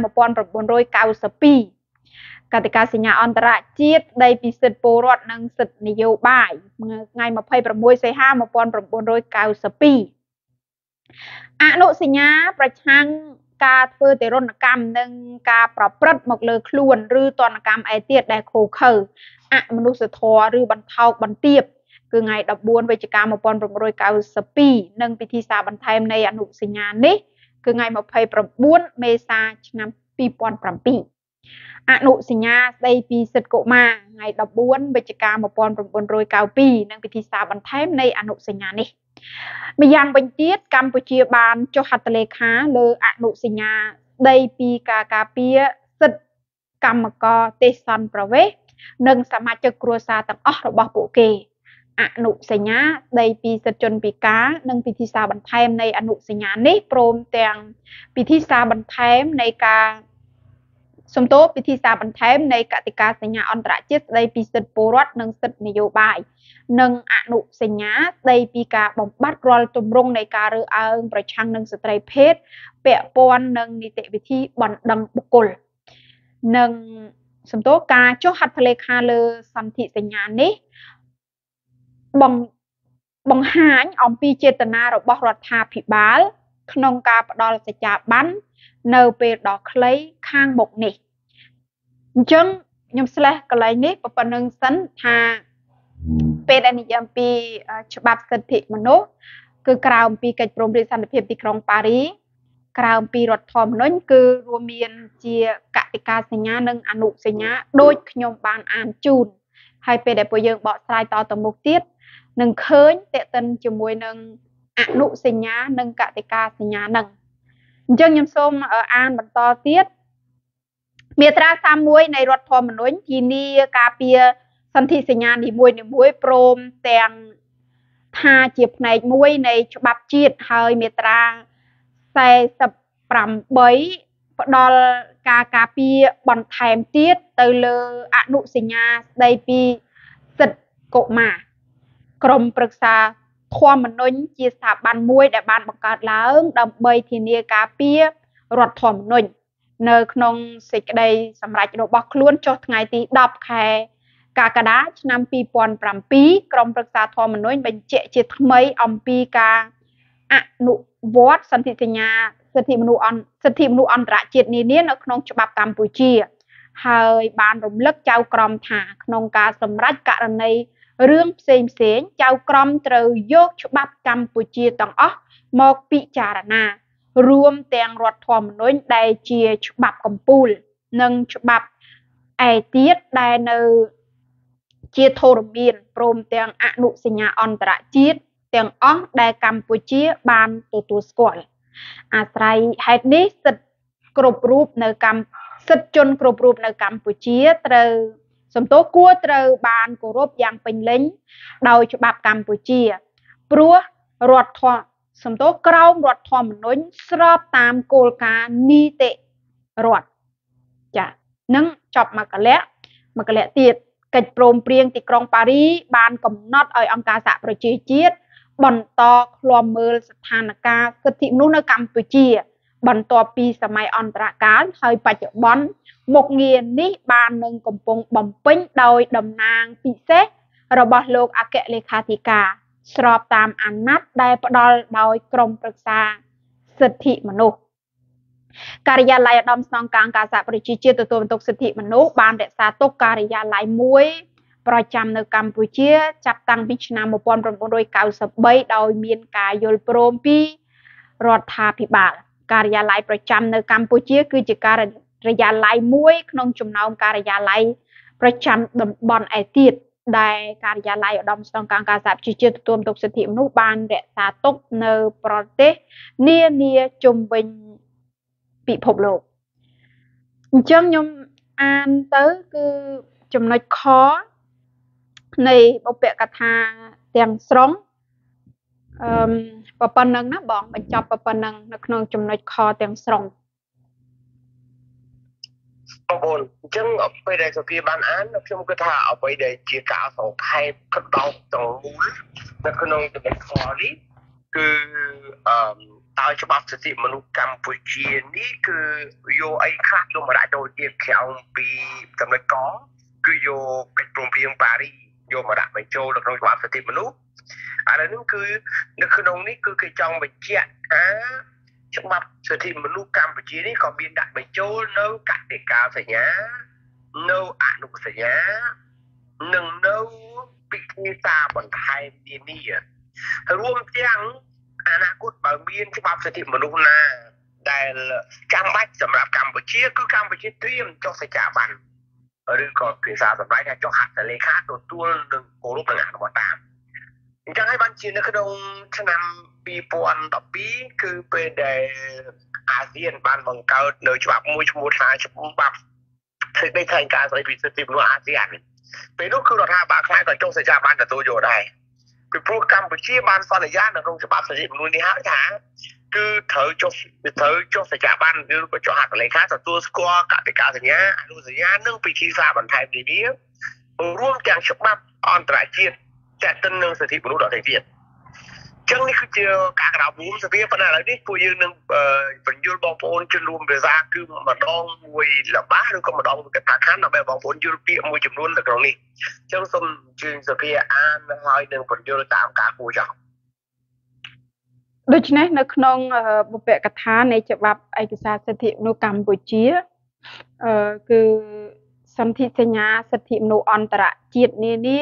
1992កតិកាសញ្ញាអន្តរជាតិស្ដីពីសិទ្ធិពលរដ្ឋនិងសិទ្ធិនយោបាយថ្ងៃ26សីហា1992អនុសញ្ញាប្រឆាំងការធ្វើទារុណកម្មនិងការប្រព្រឹត្តមកលើខ្លួនឬទណ្ឌកម្មឯទៀតដែលឃោរឃៅអមនុស្សធម៌ឬបន្ថោកបន្ទាបគឺថ្ងៃ14វិច្ឆិកា1992និងពិធីសារបន្ថែមនៃអនុសញ្ញានេះគឺថ្ងៃ29មេសាឆ្នាំ2007អនុសញ្ញាស្ដីពីសិទ្ធិកុមារថ្ងៃ14វិច្ឆិកា1992និងពិធីសារបន្ថែមនៃអនុសញ្ញានេះម្យ៉ាងវិញទៀតកម្ពុជាបានចុះហត្ថលេខាលើអនុសញ្ញាស្ដីពីការការពារសិទ្ធិកម្មករទេសន្តប្រវេសន៍និងសមាជិកគ្រួសារទាំងអស់របស់ពួកគេអនុសញ្ញាស្ដីពីសិទ្ធិជនពិការនិងពិធីសារបន្ថែមនៃអនុសញ្ញានេះព្រមទាំងពិធីសារបន្ថែមនៃការពិធីសារបន្ថែមនៃកតិកាសញ្ញាអន្តរជាតិស្ដីពីសិទ្ធិពលរដ្ឋនិងសិទ្ធិនយោបាយនិងអនុសញ្ញាស្ដីពីការបំបត្តិរាល់ទម្រង់នៃការរើសអើងប្រឆាំងនឹងស្ត្រីភេទពាក់ព័ន្ធនឹងនីតិវិធីបណ្ដឹងបុគ្គលនិងការចុះហត្ថលេខាលើសន្ធិសញ្ញានេះបង្ហាញអំពីចេតនារបស់រដ្ឋាភិបាលក្នុងការផ្ដល់សច្ចាប័ននៅពេលដ៏ខ្លីខាងមុខនេះអញ្ចឹងខ្ញុំស្លេះកន្លែងនេះប៉ុណ្្នឹងសិនថាពេលដែលនិយាយអំពីច្បាប់សិទ្ធិមនុស្សគឺក្រៅអំពីកិច្ចព្រមព្រៀងសន្តិភាពទីក្រុងប៉ារីក្រៅអំពីរដ្ឋធម្មនុញ្ញគឺរួមមានជាកតិកាសញ្ញានិងអនុសញ្ញាដូចខ្ញុំបានអានជូនហើយពេលដែលពួកយើងបកស្រាយតទៅមុខទៀតនឹងឃើញតេតិនជាមួយនឹងអនុសញ្ញានិងកតិកាសញ្ញានឹងអញ្ចឹងខ្ញុំសូមអានបន្តទៀតមាត្រា31នៃរដ្ឋធម្មនុញ្ញធានាការពារសន្ធិសញ្ញានីមួយៗព្រមទាំងថាជាផ្នែកមួយនៃច្បាប់ជាតិហើយមាត្រា48ផ្ដល់ការការពារបន្ថែមទៀតទៅលើអនុសញ្ញាស្ដីពីសិទ្ធិកុមារក្រមប្រឹក្សាធម្មនុញ្ញជាស្ថាប័នមួយដែលបានបង្កើតឡើងដើម្បីធានាការពាររដ្ឋធម្មនុញ្ញនៅក្នុងសេចក្តីសម្រេចរបស់ខ្លួនចុះថ្ងៃទី10ខែកក្កដាឆ្នាំ2007ក្រមប្រឹក្សាធម្មនុញ្ញបញ្ជាក់ជាថ្មីអំពីការអនុវត្តសន្ធិសញ្ញាសិទ្ធិមនុស្សអន្តរជាតិនានានៅក្នុងច្បាប់កម្ពុជាហើយបានរំលឹកចៅក្រមថាក្នុងការសម្រេចករណីរឿងផ្សេងចៅក្រមត្រូវយកច្បាប់កម្ពុជាទាំងអស់មកពិចារណារួមទាំងរដ្ឋធម្មនុញ្ញដែលជាច្បាប់កំពូលនិងច្បាប់ឯទៀតដែលនៅជាធរមានព្រមទាំងអនុសញ្ញាអន្តរជាតិទាំងអស់ដែលកម្ពុជាបានទទួលស្គាល់អាស្រ័យហេតុនេះសិទ្ធិជនគ្រប់រូបនៅកម្ពុជាគួរត្រូវបានគោរពយ៉ាងពេញលេញដោយច្បាប់កម្ពុជាព្រោះក្រមរដ្ឋធម្មនុញ្ញស្របតាមគោលការណ៍នីតិរដ្ឋចានឹងចប់មកលៈទៀតកិច្ចព្រមព្រៀងទីក្រុងប៉ារីបានកំណត់ឲ្យអង្គការសហប្រជាជាតិបន្តឃ្លាំមើលស្ថានភាពសិទ្ធិមនុស្សនៅកម្ពុជាបន្ទាប់ពីសម័យអន្តរកាលហើយបច្ចុប្បន្នមុខងារនេះបាននឹងកំពុងបំពេញដោយតំណាងពិសេសរបស់លោកអគ្គលេខាធិការស្របតាមអាណត្តិដែលផ្ដល់ដោយក្រមប្រឹក្សាសិទ្ធិមនុស្សការិយាល័យឧត្តមស្នងការអង្គការសហប្រជាជាតិទទួលបន្ទុកសិទ្ធិមនុស្សបានរក្សាទុកការិយាល័យមួយប្រចាំនៅកម្ពុជាចាប់តាំងពីឆ្នាំ1993ដោយមានការយល់ព្រមពីរដ្ឋាភិបាលការិយាល័យប្រចាំនៅកម្ពុជាគឺជាការិយាល័យមួយក្នុងចំណោមការិយាល័យប្រចាំតំបន់ឯទៀតដែលការិយាល័យឧត្តមស្នងការសហប្រជាជាតិទទួលបន្ទុកសិទ្ធិមនុស្សបានរក្សាទុកនៅប្រទេសនានាជុំវិញពិភពលោកអញ្ចឹងខ្ញុំអានទៅគឺចំណុចខនៃបុព្វកថាទាំងស្រុងប៉ុណ្ណឹងណាបងបញ្ចប់ប៉ុណ្ណឹងនៅក្នុងចំណុចខទាំងស្រុងបងប្អូនអញ្ចឹងពេលដែលសុភាបានអានខ្ញុំគិតថាអ្វីដែលជាការសង្ខេបកណ្ដោបទាំងមូលនៅក្នុងចំណុចខនេះគឺតើច្បាប់សិទ្ធិមនុស្សកម្ពុជានេះគឺយកអីខ្លះយកមកដាក់ចូលទៀតក្រៅពីចំណុចកគឺយកកិច្ចព្រមព្រៀងប៉ារីសយកមកដាក់បញ្ចូលនៅក្នុងច្បាប់សិទ្ធិមនុស្សឥឡូវនេះគឺនៅក្នុងនេះគឺគេចង់បញ្ជាក់ថាច្បាប់សិទ្ធិមនុស្សកម្ពុជានេះក៏មានដាក់បញ្ចូលនៅកតិកាសញ្ញានៅអនុសញ្ញានិងនៅពិធីសារបន្ថែមនានារួមទាំងអនាគតបើមានច្បាប់សិទ្ធិមនុស្សណាដែលចាំបាច់សម្រាប់កម្ពុជាគឺកម្ពុជាត្រៀមចុះសច្ចាប័នឬក៏ភាសាសម្រាប់ថាចុះហត្ថលេខាទទួលនឹងគោរពនិងអនុវត្តតាមអញ្ចឹងហើយបានជានៅក្នុងឆ្នាំ2012គឺពេលដែលអាស៊ានបានបង្កើតនៅច្បាប់មួយឈ្មោះថាច្បាប់សេចក្តីថ្លែងការណ៍ស្តីពីសិទ្ធិមនុស្សអាស៊ានពេលនោះគឺរដ្ឋាភិបាលខ្មែរក៏ចុះសច្ចាប័នទទួលយកដែរពីព្រោះកម្ពុជាបានសន្យានៅក្នុងច្បាប់សិទ្ធិមនុស្សនេះហើយថាគឺត្រូវចុះសច្ចាប័នឬក៏ចុះហត្ថលេខាទទួលស្គាល់កតិកាសញ្ញាអនុសញ្ញានិងពិធីសារបន្ថែមនានារួមទាំងច្បាប់អន្តរជាតិចាត់ទិននឹងសិទ្ធិមនុស្សដទៃទៀតចឹងនេះគឺជាការកណ្ដាលរួមសភាប៉ុន្តែឥឡូវនេះពួកយើងនឹងបញ្យល់បងប្អូនជនរួមភាសាគឺម្ដងមួយលបាសឬក៏ម្ដងមួយកថាខណ្ឌដើម្បីបងប្អូនយល់ពាក្យមួយចំនួននៅក្នុងនេះចឹងសូមអញ្ជើញសភាអានហើយនឹងបញ្យល់តាមការគួរចង់ដូច្នេះនៅក្នុងបុព្វកថានៃច្បាប់ឯកសារសិទ្ធិមនុស្សកម្ពុជាគឺសន្ធិសញ្ញាសិទ្ធិមនុស្សអន្តរជាតិនានា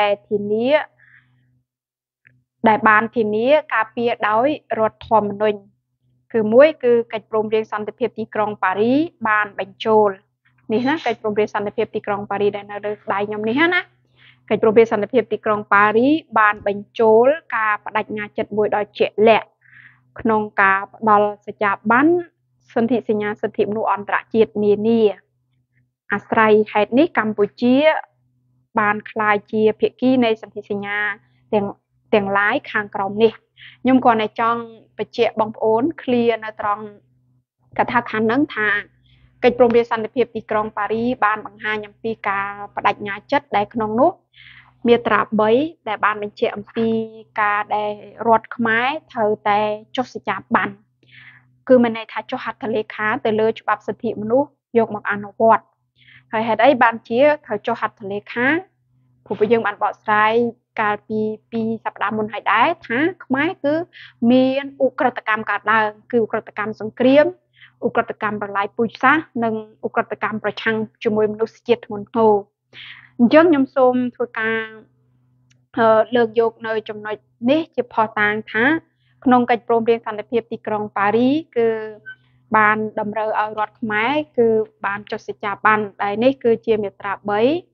ដែលបានធានាការពារដោយរដ្ឋធម្មនុញ្ញគឺមួយគឺកិច្ចព្រមព្រៀងសន្តិភាពទីក្រុងប៉ារីបានបញ្ចូលនេះណាកិច្ចព្រមព្រៀងសន្តិភាពទីក្រុងប៉ារីដែលនៅលើដៃខ្ញុំនេះណាកិច្ចព្រមព្រៀងសន្តិភាពទីក្រុងប៉ារីបានបញ្ចូលការបដិញ្ញាចិត្តមួយដ៏ជាក់លាក់ក្នុងការផ្ដល់សច្ចាប័នសន្ធិសញ្ញាសិទ្ធិមនុស្សអន្តរជាតិនានាអាស្រ័យហេតុនេះកម្ពុជាបានក្លាយជាភាគីនៃសន្ធិសញ្ញាទាំងឡាយខាងក្រោមនេះខ្ញុំគ្រាន់តែចង់បញ្ជាក់បងប្អូនឃ្លានៅត្រង់កថាខណ្ឌហ្នឹងថាកិច្ចព្រមព្រៀងសន្តិភាពទីក្រុងប៉ារីបានបង្ហាញអំពីការបដិញ្ញាចិត្តដែលក្នុងនោះមាត្រា3ដែលបានបញ្ជាក់អំពីការដែលរដ្ឋខ្មែរត្រូវតែចុះសច្ចាប័នគឺមានន័យថាចុះហត្ថលេខាទៅលើច្បាប់សិទ្ធិមនុស្សយកមកអនុវត្តហើយហេតុអីបានជាត្រូវចុះហត្ថលេខាព្រោះយើងបានបកស្រាយកាលពី2សប្តាហ៍មុនហើយដែរថាខ្មែរគឺមានឧក្រិដ្ឋកម្មកើតឡើងគឺឧក្រិដ្ឋកម្មសង្គ្រាមឧក្រិដ្ឋកម្មប្រឡាយពូជសាសន៍និងឧក្រិដ្ឋកម្មប្រឆាំងជាមួយមនុស្សជាតិធ្ងន់ធ្ងរអញ្ចឹងខ្ញុំសូមធ្វើការលើកយកនៅចំណុចនេះជាផុសតាងថាក្នុងកិច្ចព្រមព្រៀងសន្តិភាពទីក្រុងប៉ារីគឺបានតម្រូវឲ្យរដ្ឋខ្មែរគឺបានចុះសច្ចាប័នដែលនេះគឺជាមាត្រា3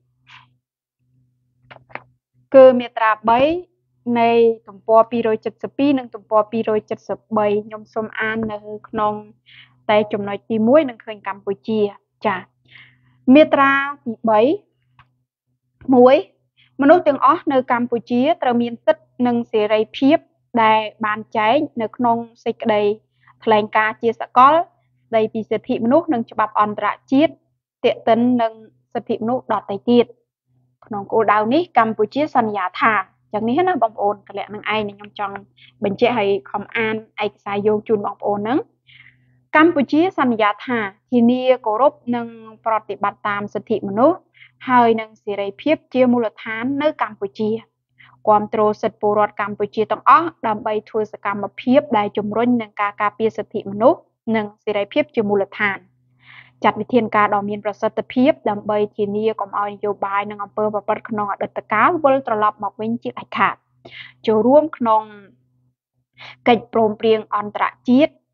គឺមាត្រា3នៃទំព័រ272និងទំព័រ273ខ្ញុំសូមអាននៅក្នុងតែចំណុចទី1នឹងឃើញកម្ពុជាចា៎មាត្រាទី3 1មនុស្សទាំងអស់នៅកម្ពុជាត្រូវមានសិទ្ធិនិងសេរីភាពដែលបានចែងនៅក្នុងសេចក្តីថ្លែងការណ៍ជាសកលស្តីពីសិទ្ធិមនុស្សនិងច្បាប់អន្តរជាតិទាក់ទិននឹងសិទ្ធិមនុស្សដទៃទៀតក្នុងគោលដៅនេះកម្ពុជាសន្យាថាចឹងនេះណាបងប្អូនកលៈនឹងឯងខ្ញុំចង់បញ្ជាក់ឲ្យខំអានឯកសារយោងជូនបងប្អូនហ្នឹងកម្ពុជាសន្យាថាធានាគោរពនិងប្រតិបត្តិតាមសិទ្ធិមនុស្សហើយនឹងសេរីភាពជាមូលដ្ឋាននៅកម្ពុជាគាំទ្រសិទ្ធិពលរដ្ឋកម្ពុជាទាំងអស់ដើម្បីធ្វើសកម្មភាពដែលជំរុញនឹងការការពារសិទ្ធិមនុស្សនិងសេរីភាពជាមូលដ្ឋានចាត់វិធានការដ៏មានប្រសិទ្ធភាពដើម្បីធានាកុំឲ្យនយោបាយនិងអំពើប្រព្រឹត្តក្នុងអតីតកាលវិលត្រឡប់មកវិញជាដាច់ខាតចូលរួមក្នុងកិច្ចព្រមព្រៀងអន្តរជាតិ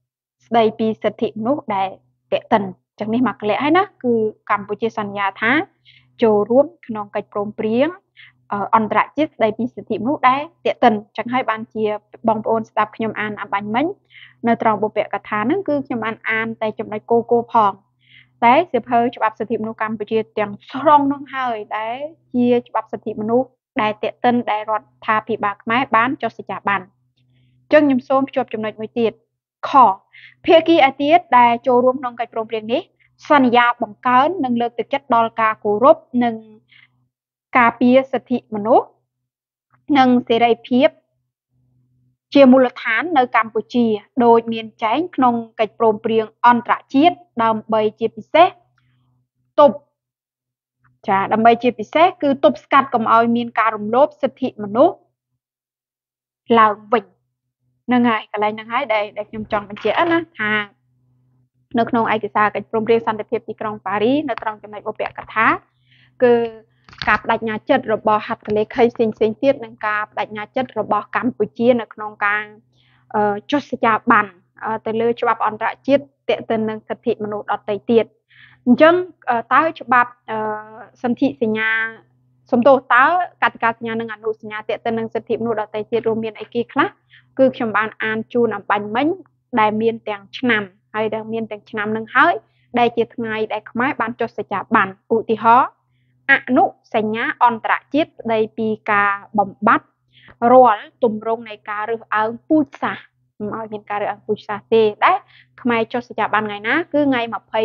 đây pi sự thị nút đại tệ tình chẳng nên mặc lẽ nó cứ Campuchia sanh nhà thá châu ruộng non cách prom priếng on trạ chít đây pi sự thị nút đại tệ tình chẳng hay ban chia bong ôn stop nhom an bánh mấy nơi trong bộ vẽ cả tháng nó cứ nhom an tay trong này cô phong đấy sự hơi chụp sự thị nút Campuchia tiếng song nông hơi đấy chia chụp sự thị nút đại tệ tình đại rọt tha bị bạc máy bán cho sự trả bàn chân nhom xôm chụp trong này mới tiệt khỏ phía kia ai tiết đại châuរួមnông cái prom riêng níสัญญาបង្កើននិងលើកទឹកចិត្តដល់ការគោរពនិងការពារសិទ្ធិមនុស្សនិងសេរីភាពជាមូលដ្ឋាននៅកម្ពុជាដោយមានចែងក្នុងកិច្ចព្រមព្រៀងអន្តរជាតិដើម្បីជាពិសេសទប់ដើម្បីជាពិសេសគឺទប់ស្កាត់កុំឲ្យមានការរំលោភសិទ្ធិមនុស្សឡើងវិញហ្នឹងហើយកន្លែងហ្នឹងហើយដែលខ្ញុំចង់បញ្ជាក់ណាថានៅក្នុងឯកសារកិច្ចព្រមព្រៀងសន្តិភាពទីក្រុងប៉ារីនៅត្រង់ចំណុចបុព្វកថាគឺការបដិញ្ញាចិត្តរបស់ហត្ថលេខីផ្សេងទៀតនិងការបដិញ្ញាចិត្តរបស់កម្ពុជានៅក្នុងការចុះសច្ចាប័នទៅលើច្បាប់អន្តរជាតិទាក់ទងនឹងសិទ្ធិមនុស្សដទៃទៀតអញ្ចឹងតើច្បាប់សន្ធិសញ្ញាសំទោសតើកតិកាសញ្ញានិងអនុសញ្ញាទាក់ទងនឹងសិទ្ធិមនុស្សដទៃទៀតរួមមានអីគេខ្លះគឺខ្ញុំបានអានជូនអំបញ្ញមិញដែលមានទាំងឆ្នាំហើយដែលមានទាំងឆ្នាំនឹងហើយដែលជាថ្ងៃដែលខ្មែរបានចុះសច្ចាប័នឧទាហរណ៍អនុសញ្ញាអន្តរជាតិស្ដីពីការបំបត្តិរាល់ទម្រង់នៃការរើសអើងពូជសាសន៍មិនឲ្យមានការរើសអើងពូជសាសន៍ទេដែរខ្មែរចុះសច្ចាប័នថ្ងៃណាគឺថ្ងៃ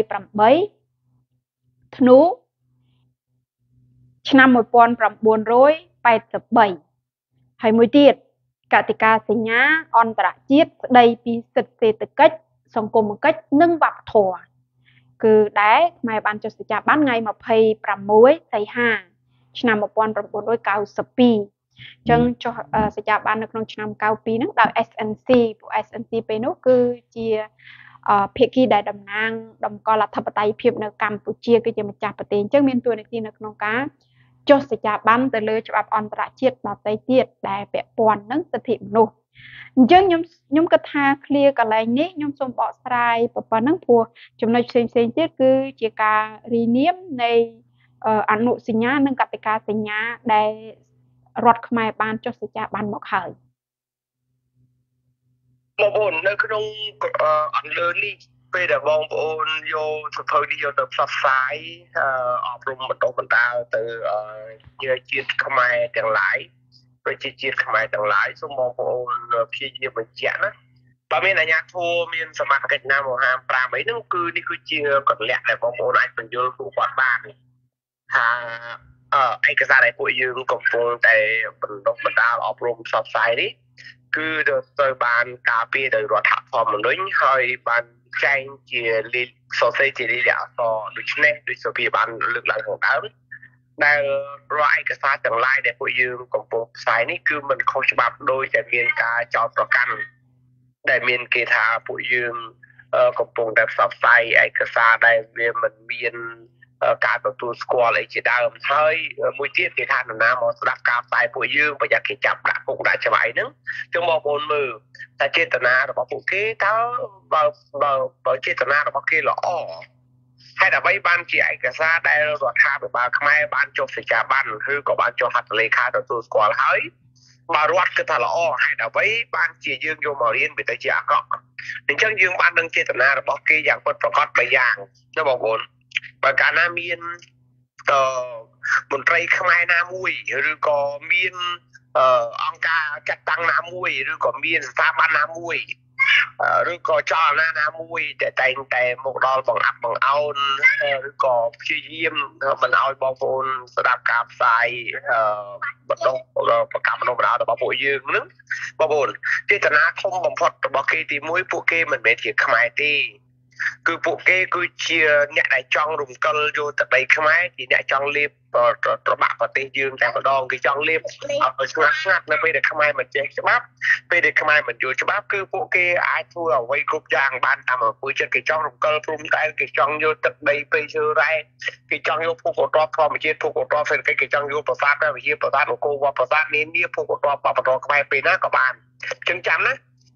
28ធ្នូឆ្នាំ1983ហើយមួយទៀតកតិកាសញ្ញាអន្តរជាតិស្ដីពីសិទ្ធិសេដ្ឋកិច្ចសង្គមគិច្ចនិងវប្បធម៌គឺដែរខ្មែរបានចុះសច្ចាប័នថ្ងៃ26សីហាឆ្នាំ1992អញ្ចឹងចុះសច្ចាប័ននៅក្នុងឆ្នាំ92ហ្នឹងដោយ SNC ពួក SNC ពេលនោះគឺជាភាគីដែលតំណាងតម្កល់អធិបតេយ្យភាពនៅកម្ពុជាគឺជាម្ចាស់ប្រទេសអញ្ចឹងមានតួនាទីនៅក្នុងការចុះសច្ចាប័នទៅលើច្បាប់អន្តរជាតិដទៃទៀតដែលពាក់ព័ន្ធនឹងសិទ្ធិមនុស្សអញ្ចឹងខ្ញុំគិតថា clear កន្លែងនេះខ្ញុំសូមបកស្រាយប៉ុណ្ណឹងព្រោះចំណុចផ្សេងទៀតគឺជាការរីនាមនៃអនុសញ្ញានិងកតិកាសញ្ញាដែលរដ្ឋខ្មែរបានចុះសច្ចាប័នមកហើយបងប្អូននៅក្នុងអន្លើនេះពេលដែលបងប្អូនយកសភៅនេះយកទៅផ្សព្វផ្សាយអប់រំបន្តបណ្ដាលទៅជាតិខ្មែរទាំងឡាយប្រជាជាតិខ្មែរទាំងឡាយសូមបងប្អូនព្យាយាមបញ្ជាក់ណាបើមានអាជ្ញាធរមានសមត្ថកិច្ចណាមកហាម5អីហ្នឹងគឺនេះគឺជាកលៈដែលបងប្អូនអាចបញ្យល់ពួកគាត់បានថាឯកសារដែលពួកយើងកំពុងតែបណ្ដុះបណ្ដាលអប់រំផ្សព្វផ្សាយនេះគឺត្រូវបានការពារដោយរដ្ឋធម្មនុញ្ញហើយបានចែងជាសរសេរជាលិខិតអក្សរដូចនេះដូចសុភាបានលើកឡើងខាងដើមដែលរាល់ឯកសារទាំងឡាយដែលពួកយើងកំពុងផ្សាយនេះគឺមិនខុសច្បាប់ដោយតែមានការចោទប្រកាន់ដែលមានគេថាពួកយើងកំពុងតែផ្សព្វផ្សាយឯកសារដែលវាមិនមានការទទួលស្គាល់អីជាដើមហើយមួយទៀតគេថានរណាមកស្ដាប់ការផ្សាយពួកយើងប្រយ័ត្នគេចាប់ដាក់គុកដាក់ច្បាយហ្នឹងចឹងបងប្អូនមើលតែចេតនារបស់ពួកគេតើបើចេតនារបស់គេល្អហេតុអ្វីបានជាឯកសារដែលរដ្ឋាភិបាលខ្មែរបានចុះសច្ចាប័នឬក៏បានចុះហត្ថលេខាទទួលស្គាល់ហើយបើរដ្ឋគិតថាល្អហេតុអ្វីបានជាយើងយកមករៀនវាទៅជាអាក្រក់អញ្ចឹងយើងបានដឹងចេតនារបស់គេយ៉ាងពិតប្រាកដ3យ៉ាងណាបងប្អូនបើកាលណាមានមន្ត្រីខ្មែរណាមួយឬក៏មានអង្គការចាត់តាំងណាមួយឬក៏មានស្ថាប័នណាមួយឬក៏ចលនាណាមួយតែតែងតែមកដល់បង្អាប់បង្អោនឬក៏ព្យាយាមមិនឲ្យបងប្អូនស្ដាប់ការផ្សាយបណ្ដុះប្រកាសបណ្ដុះបណ្ដាលរបស់ពួកយើងហ្នឹងបងប្អូនចេតនាធំបំផុតរបស់គេទី1ពួកគេមិនមែនជាខ្មែរទេគឺពួកគេគឺជាអ្នកដែលចង់រំកិលយកទឹកដីខ្មែរជាអ្នកចង់លេបត្របាក់ប្រទេសយើងតែម្ដងគេចង់លេបឲ្យស្ងាត់នៅពេលដែលខ្មែរមិនចេះច្បាប់ពេលដែលខ្មែរមិនយល់ច្បាប់គឺពួកគេអាចធ្វើអ្វីគ្រប់យ៉ាងបានតាមអំពើចិត្តគេចង់រំកិលព្រំដែនគេចង់យកទឹកដីព្រៃឈើរ៉ែគេចង់យកភូមិរដ្ឋធម្មជាតិភូមិរដ្ឋសេដ្ឋកិច្ចគេចង់យកប្រាសាទវិហារប្រាសាទអង្គរវត្តប្រាសាទនានាភូមិរដ្ឋបព្វធម៌ខ្មែរពេលណាក៏បានចឹងចាំណា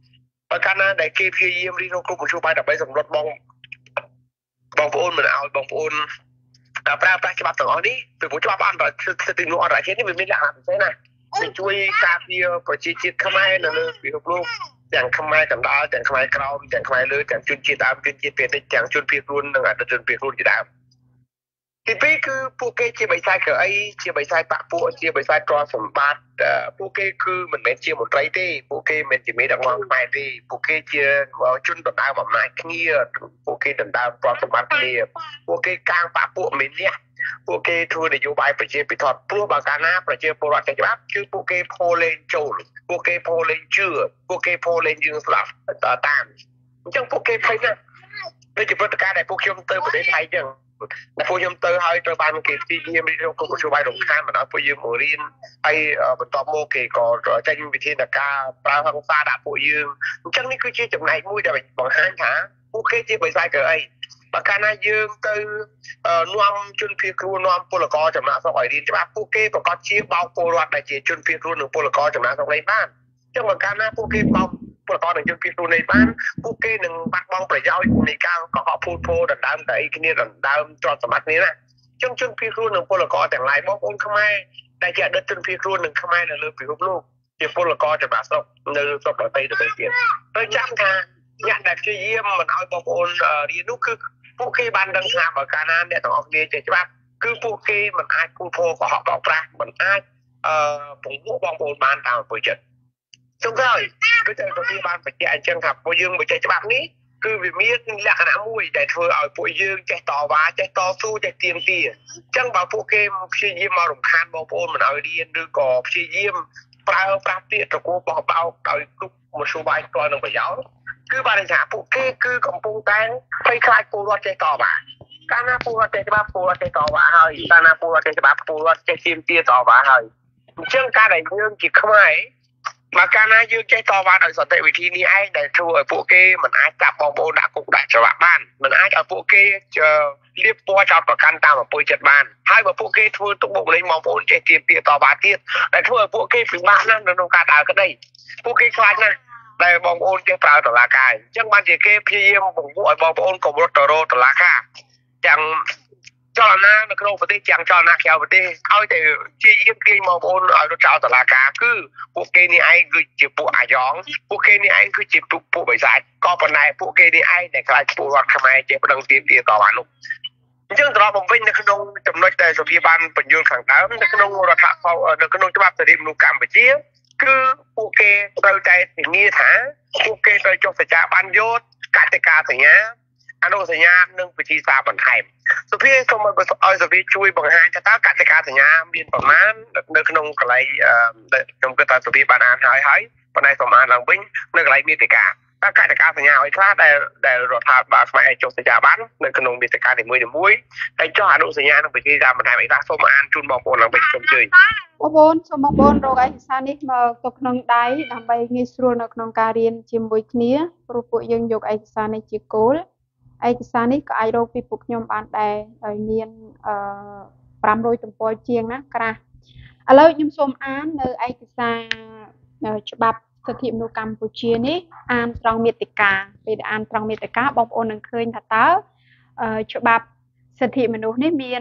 បើកាលណាដែលគេព្យាយាមរីកគ្រប់មធ្យោបាយដើម្បីសម្លុតបងប្អូនមិនឲ្យបងប្អូនប្រើប្រាស់ច្បាប់ទាំងអស់នេះពីព្រោះច្បាប់អន្តរជាតិនេះវាមានលក្ខណៈពិសេសណាស់វាជួយការពារប្រជាជាតិខ្មែរនៅលើពិភពលោកទាំងខ្មែរកណ្ដាលទាំងខ្មែរក្រោមទាំងខ្មែរលើទាំងជនជាតិដើមជនជាតិភាគតិចទាំងជនភៀសខ្លួននិងអតីតជនភៀសខ្លួនជាដើមទីពីរគឺពួកគេជាបិសាចក្រអីជាបិសាចបាក់ពួកជាបិសាចទ្រព្យសម្បត្តិពួកគេគឺមិនមែនជាមន្ត្រីទេពួកគេមិនជាមេដឹកនាំខ្មែរទេពួកគេជាជនដណ្ដើមអំណាចគ្នាពួកគេដណ្ដើមទ្រព្យសម្បត្តិគ្នាពួកគេកាងបាក់ពួកមានអ្នកពួកគេធ្វើនយោបាយប្រជាពិធដ្ឋព្រោះបើកាលណាប្រជាពលរដ្ឋច្បាប់គឺពួកគេផូលេងចូលពួកគេផូលេងជឿពួកគេផូលេងយើងស្ដាប់តាមអញ្ចឹងពួកគេភ័យណាស់ដូចជាព្រឹត្តិការណ៍ដែលពួកខ្ញុំទៅប្រទេសថៃអញ្ចឹងតែពួកខ្ញុំទៅហើយត្រូវបានគេទីយាមរីកគ្រប់មធ្យោបាយរំខានមិនឲ្យពួកយើងមករៀនហើយបន្ទាប់មកគេក៏ចេញវិធានការប្រើហិង្សាដាក់ពួកយើងអញ្ចឹងនេះគឺជាចំណែកមួយដែលបង្ហាញថាពួកគេជាបិសាចក្រអីបើកាលណាយើងទៅនាំជនភៀសខ្លួននាំពលករចំណាក់ស្រុកឲ្យរៀនច្បាប់ពួកគេប្រកាសជាបោកពលរដ្ឋដែលជាជនភៀសខ្លួននិងពលករចំណាក់ស្រុកនេះបានអញ្ចឹងបើកាលណាពួកគេបោកពលករនិងជនភៀសខ្លួននេះបានពួកគេនឹងបាត់បង់ប្រយោជន៍នៃការកុហកភូតភរដណ្ដើមតែអីគ្នាដណ្ដើមទ្រព្យសម្បត្តិគ្នាណាអញ្ចឹងជនភៀសខ្លួននិងពលករទាំងឡាយបងប្អូនខ្មែរដែលជាអតីតជនភៀសខ្លួននិងខ្មែរនៅលើពិភពលោកជាពលករចំណាក់ស្រុកនៅស្រុកដទៃទៅទៀតហើយចាំថាអ្នកដែលព្យាយាមមិនឲ្យបងប្អូនរៀននោះគឺពួកគេបានដឹងថាបើកាលណាអ្នកទាំងអស់គ្នាចេះច្បាប់គឺពួកគេមិនអាចភូតភរកុហកបោកប្រាស់មិនអាចពង្រួមបងប្អូនបានតាមអំពើចិត្តចុងក្រោយគឺតែទៅបានបញ្ជាក់អញ្ចឹងថាពួកយើងមកចេះច្បាប់នេះគឺវាមានលក្ខណៈមួយដែលធ្វើឲ្យពួកយើងចេះតវ៉ាចេះតស៊ូចេះទៀមទាអញ្ចឹងបើពួកគេព្យាយាមមករំខានបងប្អូនមិនឲ្យរៀនឬក៏ព្យាយាមប្រើប្រាស់ពាក្យត្រកួលបោះបោកដោយគ្រប់មធ្យោបាយស្គាល់នឹងប្រយោជន៍គឺបានន័យថាពួកគេគឺកំពុងតែភ័យខ្លាចពលរដ្ឋចេះតវ៉ាកាលណាពលរដ្ឋចេះច្បាប់ពលរដ្ឋចេះតវ៉ាហើយកាលណាពលរដ្ឋចេះច្បាប់ពលរដ្ឋចេះទៀមទាតវ៉ាហើយអញ្ចឹងការដែលយើងជាខ្មែរមកកាលណាយើងចេះតវ៉ាដោយសន្តិវិធីនេះឯងដែលធ្វើឲ្យពួកគេមិនអាចចាប់បងប្អូនដាក់គុកដាក់ច្បាប់បានមិនអាចឲ្យពួកគេលៀបពណ៌ចោតប្រកាន់តាមអំពើចិត្តបានហើយបើពួកគេធ្វើទុកបុកម្នេញបងប្អូនចេះទៀមទាតវ៉ាទៀតដែលធ្វើឲ្យពួកគេពិបាកណាស់នៅក្នុងការដើរក្តីពួកគេខ្លាចណាស់ដែលបងប្អូនចេះប្រើតុលាការអញ្ចឹងបានជាគេព្យាយាមបង្រួបឲ្យបងប្អូនកុំរត់ទៅរកតុលាការទាំងចលនានៅក្នុងប្រទេសទាំងចលនាក្រៅប្រទេសឲ្យតែជាយាមទាញបងប្អូនឲ្យរត់ចោលតុលាការគឺពួកគេនេះឯងគឺជាពួកអាយ៉ងពួកគេនេះឯងគឺជាពួកបិសាចក៏ប៉ុន្តែពួកគេនេះឯងដែលខ្លាចពលរដ្ឋខ្មែរចេះប្តឹងទាមទារតវ៉ានោះអញ្ចឹងត្រឡប់មកវិញនៅក្នុងចំណុចដែលសភាបានបញ្យល់ខាងដើមនៅក្នុងរដ្ឋនៅក្នុងច្បាប់សិទ្ធិមនុស្សកម្ពុជាគឺពួកគេត្រូវតែធានាថាពួកគេត្រូវចុះសច្ចាប័នយោកតិកាសញ្ញាអនុសញ្ញានិងវិធីសាស្ត្របន្ថែមសុភាសូមឲ្យសុភាជួយបង្ហាញថាតើកតិកាសញ្ញាមានប្រមាណនៅក្នុងកន្លែងខ្ញុំគិតថាសុភាបានអានហើយប៉ុន្តែសូមអានឡើងវិញនៅកន្លែងមាតិកាតើកតិកាសញ្ញាឲ្យខ្លះដែលរដ្ឋាភិបាលខ្មែរចុះសច្ចាប័ននៅក្នុងមាតិកានីមួយៗហើយចុះអនុសញ្ញានិងវិធីសាស្ត្របន្ថែមអីខ្លះសូមអានជូនបងប្អូនឡើងវិញសូមជួយបងប្អូនសូមបងប្អូនរកឯកសារនេះមកទៅក្នុងដៃដើម្បីងាយស្រួលនៅក្នុងការរៀនជាមួយគ្នាព្រោះពួកយើងយកឯកសារនេះជាគោលឯកសារនេះក៏អាចរកពីពួកខ្ញុំបានដែរដោយមាន500ទំព័រជាងណាក្រាស់ឥឡូវខ្ញុំសូមអាននៅឯកសារច្បាប់សិទ្ធិមនុស្សកម្ពុជានេះអានត្រង់មាតិកាពេលអានត្រង់មាតិកាបងប្អូននឹងឃើញថាតើច្បាប់សិទ្ធិមនុស្សនេះមាន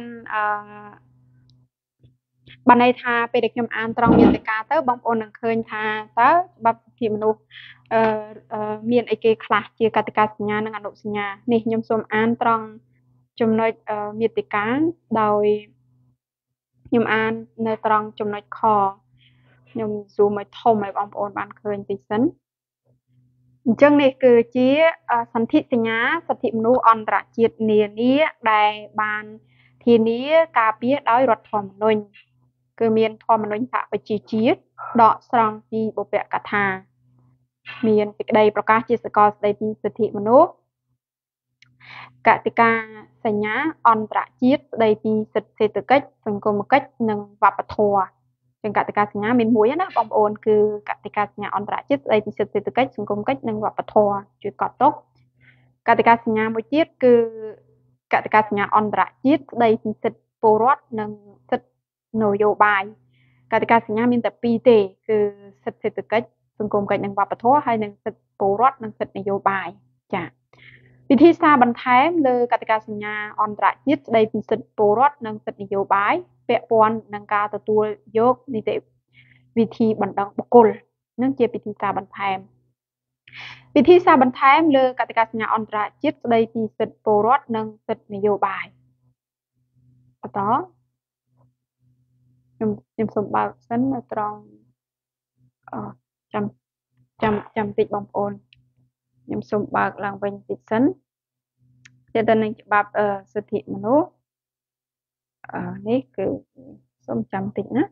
បានន័យថាពេលដែលខ្ញុំអានត្រង់មាតិកាទៅបងប្អូននឹងឃើញថាតើច្បាប់សិទ្ធិមនុស្សមានអីគេខ្លះជាកតិកាសញ្ញានិងអនុសញ្ញានេះខ្ញុំសូមអានត្រង់ចំណុចមាតិកាដោយខ្ញុំអាននៅត្រង់ចំណុចខខ្ញុំ zoom ឲ្យធំឲ្យបងប្អូនបានឃើញតិចសិនអញ្ចឹងនេះគឺជាសន្ធិសញ្ញាសិទ្ធិមនុស្សអន្តរជាតិនានាដែលបានធានាការពារដោយរដ្ឋធម្មនុញ្ញគឺមានធម្មនុញ្ញសហប្រជាជាតិដកស្រង់ពីបុព្វកថាមានសេចក្តីប្រកាសជាសកលស្តីពីសិទ្ធិមនុស្សកតិកាសញ្ញាអន្តរជាតិស្តីពីសិទ្ធិសេដ្ឋកិច្ចសង្គមគិច្ចនិងវប្បធម៌ចឹងកតិកាសញ្ញាមានមួយណាបងប្អូនគឺកតិកាសញ្ញាអន្តរជាតិស្តីពីសិទ្ធិសេដ្ឋកិច្ចសង្គមគិច្ចនិងវប្បធម៌ជួយកត់ទុកកតិកាសញ្ញាមួយទៀតគឺកតិកាសញ្ញាអន្តរជាតិស្តីពីសិទ្ធិពលរដ្ឋនិងសិទ្ធិនយោបាយកតិកាសញ្ញាមានតែ2ទេគឺសិទ្ធិសេដ្ឋកិច្ចសង្គមគិច្ចនិងវប្បធម៌ហើយនិងសិទ្ធិពលរដ្ឋនិងសិទ្ធិនយោបាយចា៎វិធីសាបន្ថែមលើកតិកាសញ្ញាអន្តរជាតិស្តីពីសិទ្ធិពលរដ្ឋនិងសិទ្ធិនយោបាយពាក់ព័ន្ធនឹងការទទួលយកនីតិវិធីបណ្ដឹងបុគ្គលនឹងជាវិធីសាបន្ថែមវិធីសាបន្ថែមលើកតិកាសញ្ញាអន្តរជាតិស្តីពីសិទ្ធិពលរដ្ឋនិងសិទ្ធិនយោបាយបន្តខ្ញុំសូមបើកសិននៅត្រង់ចាំតិចបងប្អូនខ្ញុំសូមបើកឡើងវិញតិចសិនទាក់ទងនឹងច្បាប់សិទ្ធិមនុស្សនេះគឺសូមចាំតិចណា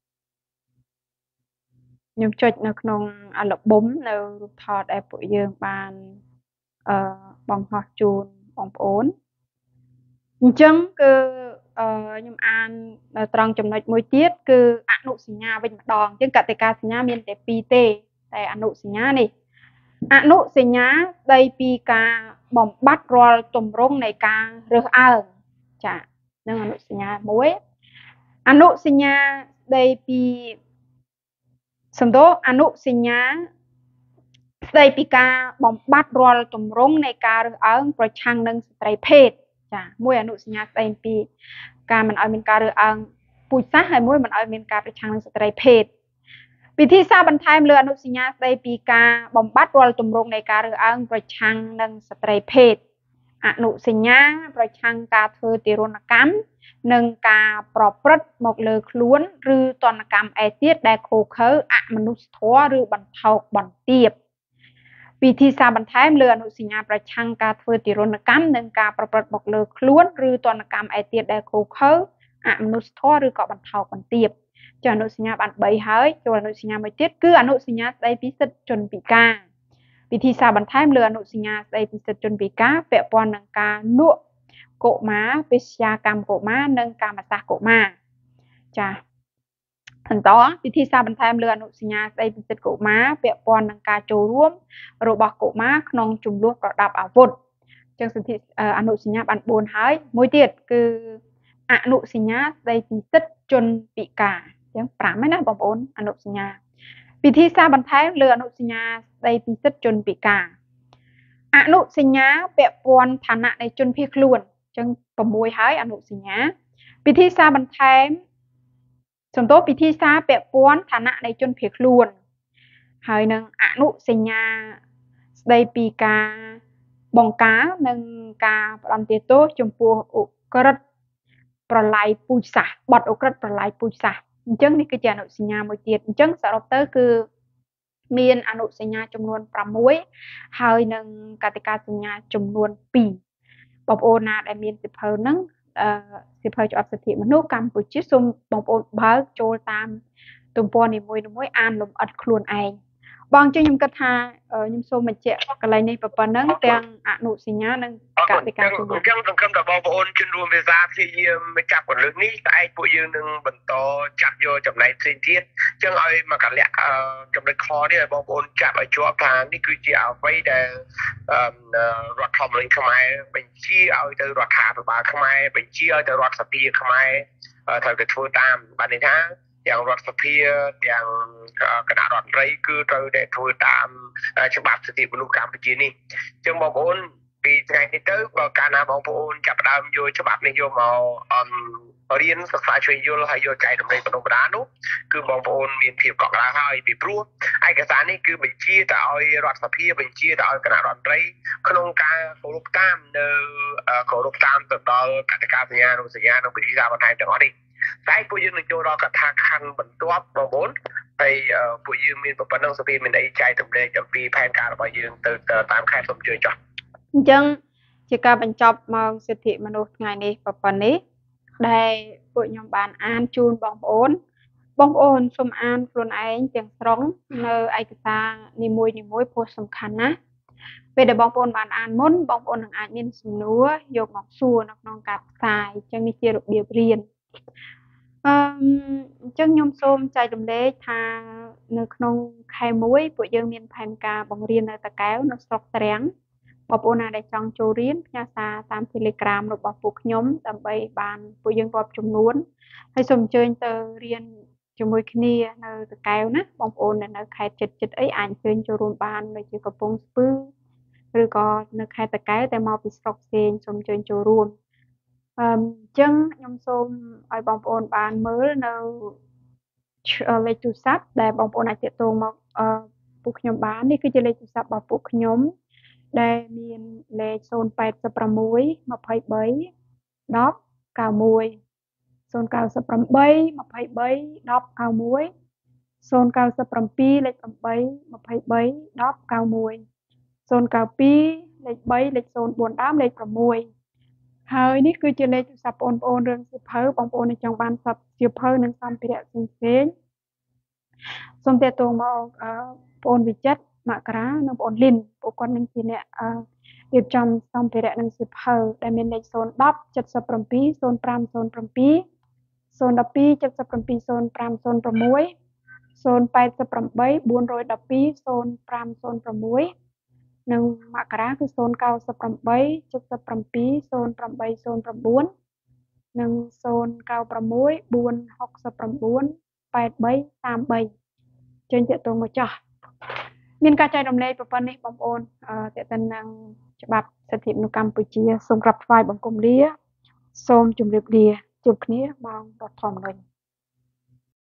ខ្ញុំចុចនៅក្នុងអាល់ប៊ុមនៅរូបថតដែលពួកយើងបានបង្ហោះជូនបងប្អូនអញ្ចឹងគឺខ្ញុំអានត្រង់ចំណុចមួយទៀតគឺអនុសញ្ញាវិញម្ដងអញ្ចឹងកតិកាសញ្ញាមានតែ2ទេតែអនុសញ្ញានេះអនុសញ្ញាស្ដីពីការបំបត្តិរាល់ទម្រង់នៃការរើសអើងចា៎នឹងអនុសញ្ញាមួយអនុសញ្ញាស្ដីពីសំដៅអនុសញ្ញាស្ដីពីការបំបត្តិរាល់ទម្រង់នៃការរើសអើងប្រឆាំងនឹងស្ត្រីភេទចា៎មួយអនុសញ្ញាស្ដីពីការមិនឲ្យមានការរើសអើងពូជសាសន៍ហើយមួយមិនឲ្យមានការប្រឆាំងនឹងស្ត្រីភេទវិធីសាស្ត្របន្ថែមលើអនុសញ្ញាស្ដីពីការបំបត្តិរាល់ទម្រង់នៃការរើសអើងប្រឆាំងនឹងស្ត្រីភេទអនុសញ្ញាប្រឆាំងការធ្វើទារុណកម្មនិងការប្រព្រឹត្តមកលើខ្លួនឬទណ្ឌកម្មឯទៀតដែលឃោរឃៅអមនុស្សធម៌ឬបន្ថោកបន្ទាបវិធីសាស្ត្របន្ថែមលើអនុសញ្ញាប្រឆាំងការធ្វើទារុណកម្មនិងការប្រព្រឹត្តមកលើខ្លួនឬទណ្ឌកម្មឯទៀតដែលឃោរឃៅអមនុស្សធម៌ឬក៏បន្ថោកបន្ទាបចាអនុសញ្ញាបាន3ហើយចូលអនុសញ្ញាមួយទៀតគឺអនុសញ្ញាស្ដីពីសិទ្ធិជនពិការវិធីសាស្ត្របន្ថែមលើអនុសញ្ញាស្ដីពីសិទ្ធិជនពិការពាក់ព័ន្ធនឹងការលក់កុមារវិស្យាកម្មកុមារនិងកាមសាស្ត្រកុមារចាបន្តវិធីសាស្ត្របន្ថែមលើអនុសញ្ញាស្ដីពីសិទ្ធិកុមារពាក់ព័ន្ធនឹងការចូលរួមរបស់កុមារក្នុងជម្លោះប្រដាប់អាវុធអញ្ចឹងសិទ្ធិអនុសញ្ញាបាន4ហើយមួយទៀតគឺអនុសញ្ញាស្ដីពីសិទ្ធិជនពិការអញ្ចឹង5ហើយណាបងប្អូនអនុសញ្ញាវិធីសាស្ត្របន្ថែមលើអនុសញ្ញាស្ដីពីសិទ្ធិជនពិការអនុសញ្ញាពាក់ព័ន្ធឋានៈនៃជនភៀសខ្លួនអញ្ចឹង6ហើយអនុសញ្ញាវិធីសាស្ត្របន្ថែមសំដៅពិធីសារពាក់ព័ន្ធឋានៈនៃជនភៀសខ្លួនហើយនឹងអនុសញ្ញាស្ដីពីការបង្ការនិងការផ្ដន្ទាទោសចំពោះឧក្រិដ្ឋប្រឡាយពូជសាសន៍បទឧក្រិដ្ឋប្រឡាយពូជសាសន៍អញ្ចឹងនេះគឺជាអនុសញ្ញាមួយទៀតអញ្ចឹងសរុបទៅគឺមានអនុសញ្ញាចំនួន6ហើយនឹងកតិកាសញ្ញាចំនួន2បងប្អូនណាដែលមានសិភៅហ្នឹងសិភៅច្បាប់សិទ្ធិមនុស្សកម្ពុជាសូមបងប្អូនបើកចូលតាមទំព័រនីមួយៗអានលម្អិតខ្លួនឯងបងជិះខ្ញុំគិតថាខ្ញុំសូមបញ្ជាក់កន្លែងនេះប៉ុណ្ណឹងទាំងអនុសញ្ញានិងកតិកាសញ្ញាអញ្ចឹងសង្ឃឹមថាបងប្អូនជនរួមភាសាព្យាយាមចាប់កន្លឹះនេះស្អែកពួកយើងនឹងបន្តចាប់យកចំណែកផ្សេងទៀតអញ្ចឹងឲ្យមកកលៈចំណុចខនេះឲ្យបងប្អូនចាប់ឲ្យជាប់ថានេះគឺជាអ្វីដែលរដ្ឋធម្មនុញ្ញខ្មែរបញ្ជាឲ្យទៅរដ្ឋាភិបាលខ្មែរបញ្ជាឲ្យទៅរដ្ឋសភាខ្មែរត្រូវតែធ្វើតាមបានន័យថាទាំងរដ្ឋសភាទាំងគណៈរដ្ឋមន្ត្រីគឺត្រូវតែធ្វើតាមច្បាប់សិទ្ធិមនុស្សកម្ពុជានេះអញ្ចឹងបងប្អូនពីថ្ងៃនេះទៅបើកាលណាបងប្អូនចាប់ផ្ដើមយកច្បាប់នេះយកមករៀនសិក្សាជ្រាបយល់ហើយយកចែករំលែកបណ្ដុំបណ្ដាលនោះគឺបងប្អូនមានភាពកក់ក្ដៅហើយពីព្រោះឯកសារនេះគឺបញ្ជាទៅឲ្យរដ្ឋសភាបញ្ជាទៅឲ្យគណៈរដ្ឋមន្ត្រីក្នុងការគោរពតាមនៅគោរពតាមទៅដល់កតិកាសញ្ញានិងសញ្ញានិងវិធីសាស្ត្របន្ថែមទាំងអស់នេះតែពួកយើងនឹងចូលដល់កថាខណ្ឌបន្ទាប់បងប្អូនហើយពួកយើងមានប៉ុណ្ណឹងសភាមានអីចែករំលែកអំពីផែនការរបស់យើងទៅតាមខេត្តសូមជួយចុះអញ្ចឹងជាការបញ្ចប់មកសិទ្ធិមនុស្សថ្ងៃនេះប៉ុណ្ណេះដែលពួកខ្ញុំបានអានជូនបងប្អូនសូមអានខ្លួនឯងទាំងស្រុងនៅឯកសារនីមួយព្រោះសំខាន់ណាស់ពេលដែលបងប្អូនបានអានមុនបងប្អូននឹងអាចមានសំណួរយកមកសួរនៅក្នុងការផ្សាយអញ្ចឹងនេះជារបៀបរៀនអញ្ចឹងខ្ញុំសូមចែករំលែកថានៅក្នុងខែ1ពួកយើងមានផែនការបង្រៀននៅតាកែវនៅស្រុកទ្រាំងបងប្អូនណាដែលចង់ចូលរៀនផ្ញើសារតាម Telegram របស់ពួកខ្ញុំដើម្បីបានពួកយើងរាប់ចំនួនហើយសូមអញ្ជើញទៅរៀន cho môi kia nơi từ cao nè bóng ôn là nơi khai chật ấy ảnh trên cho rùm ban nơi chỉ có bông spư rồi có nơi khai từ cái tại màu bị sọc sen xong trên cho rùm chân nhom xôm ai bóng ôn ban mới nơi lấy chú sắp để bóng ôn ai tiệt tô mà buộc nhóm bán đi cứ chỉ lấy chú sắp bảo buộc nhóm để miền lấy xôn bẹt sập ra muối mà phải bấy đó cào muối xôn cào sập ra bấy mà phải bấy đó cào muối xôn cào sập ra pi lấy ra bấy mà phải bấy đó cào muối xôn cào pi lấy bấy lấy xôn buồn đám lấy ra muối hơi ní cứ chỉ lấy chú sắp ôn ôn rừng sập hơi bóng ôn ở trong ban sập sập hơi nâng xăm bị đẹp xinh xinh xong tiệt tùng màu ôn vị chất mạ cá nó ôn linh bộ con nâng chi nè điệp trong xong bị đẹp nâng sập hơi đại miền lấy xôn đắp chất sập rầm pí xôn pram pí xôn đắp pí chất sập rầm pí xôn pram muối xôn bay sập rầm bấy buôn rồi đắp pí xôn pram muối nâng mạ cá cứ xôn cao sập rầm bấy chất sập rầm pí xôn pram bấy xôn pram buôn nâng xôn cao pram muối buôn học sập rầm buôn bay bấy tam bấy trên tiệt tùng một trò miền ca trai đồng lê và phân bóng ôn tiệt tân năng bạp sẽ thiệp nụ Campuchia xung rập vai bằng công lia xôm chùm liệp lìa chụp khía mong đọt thòm lên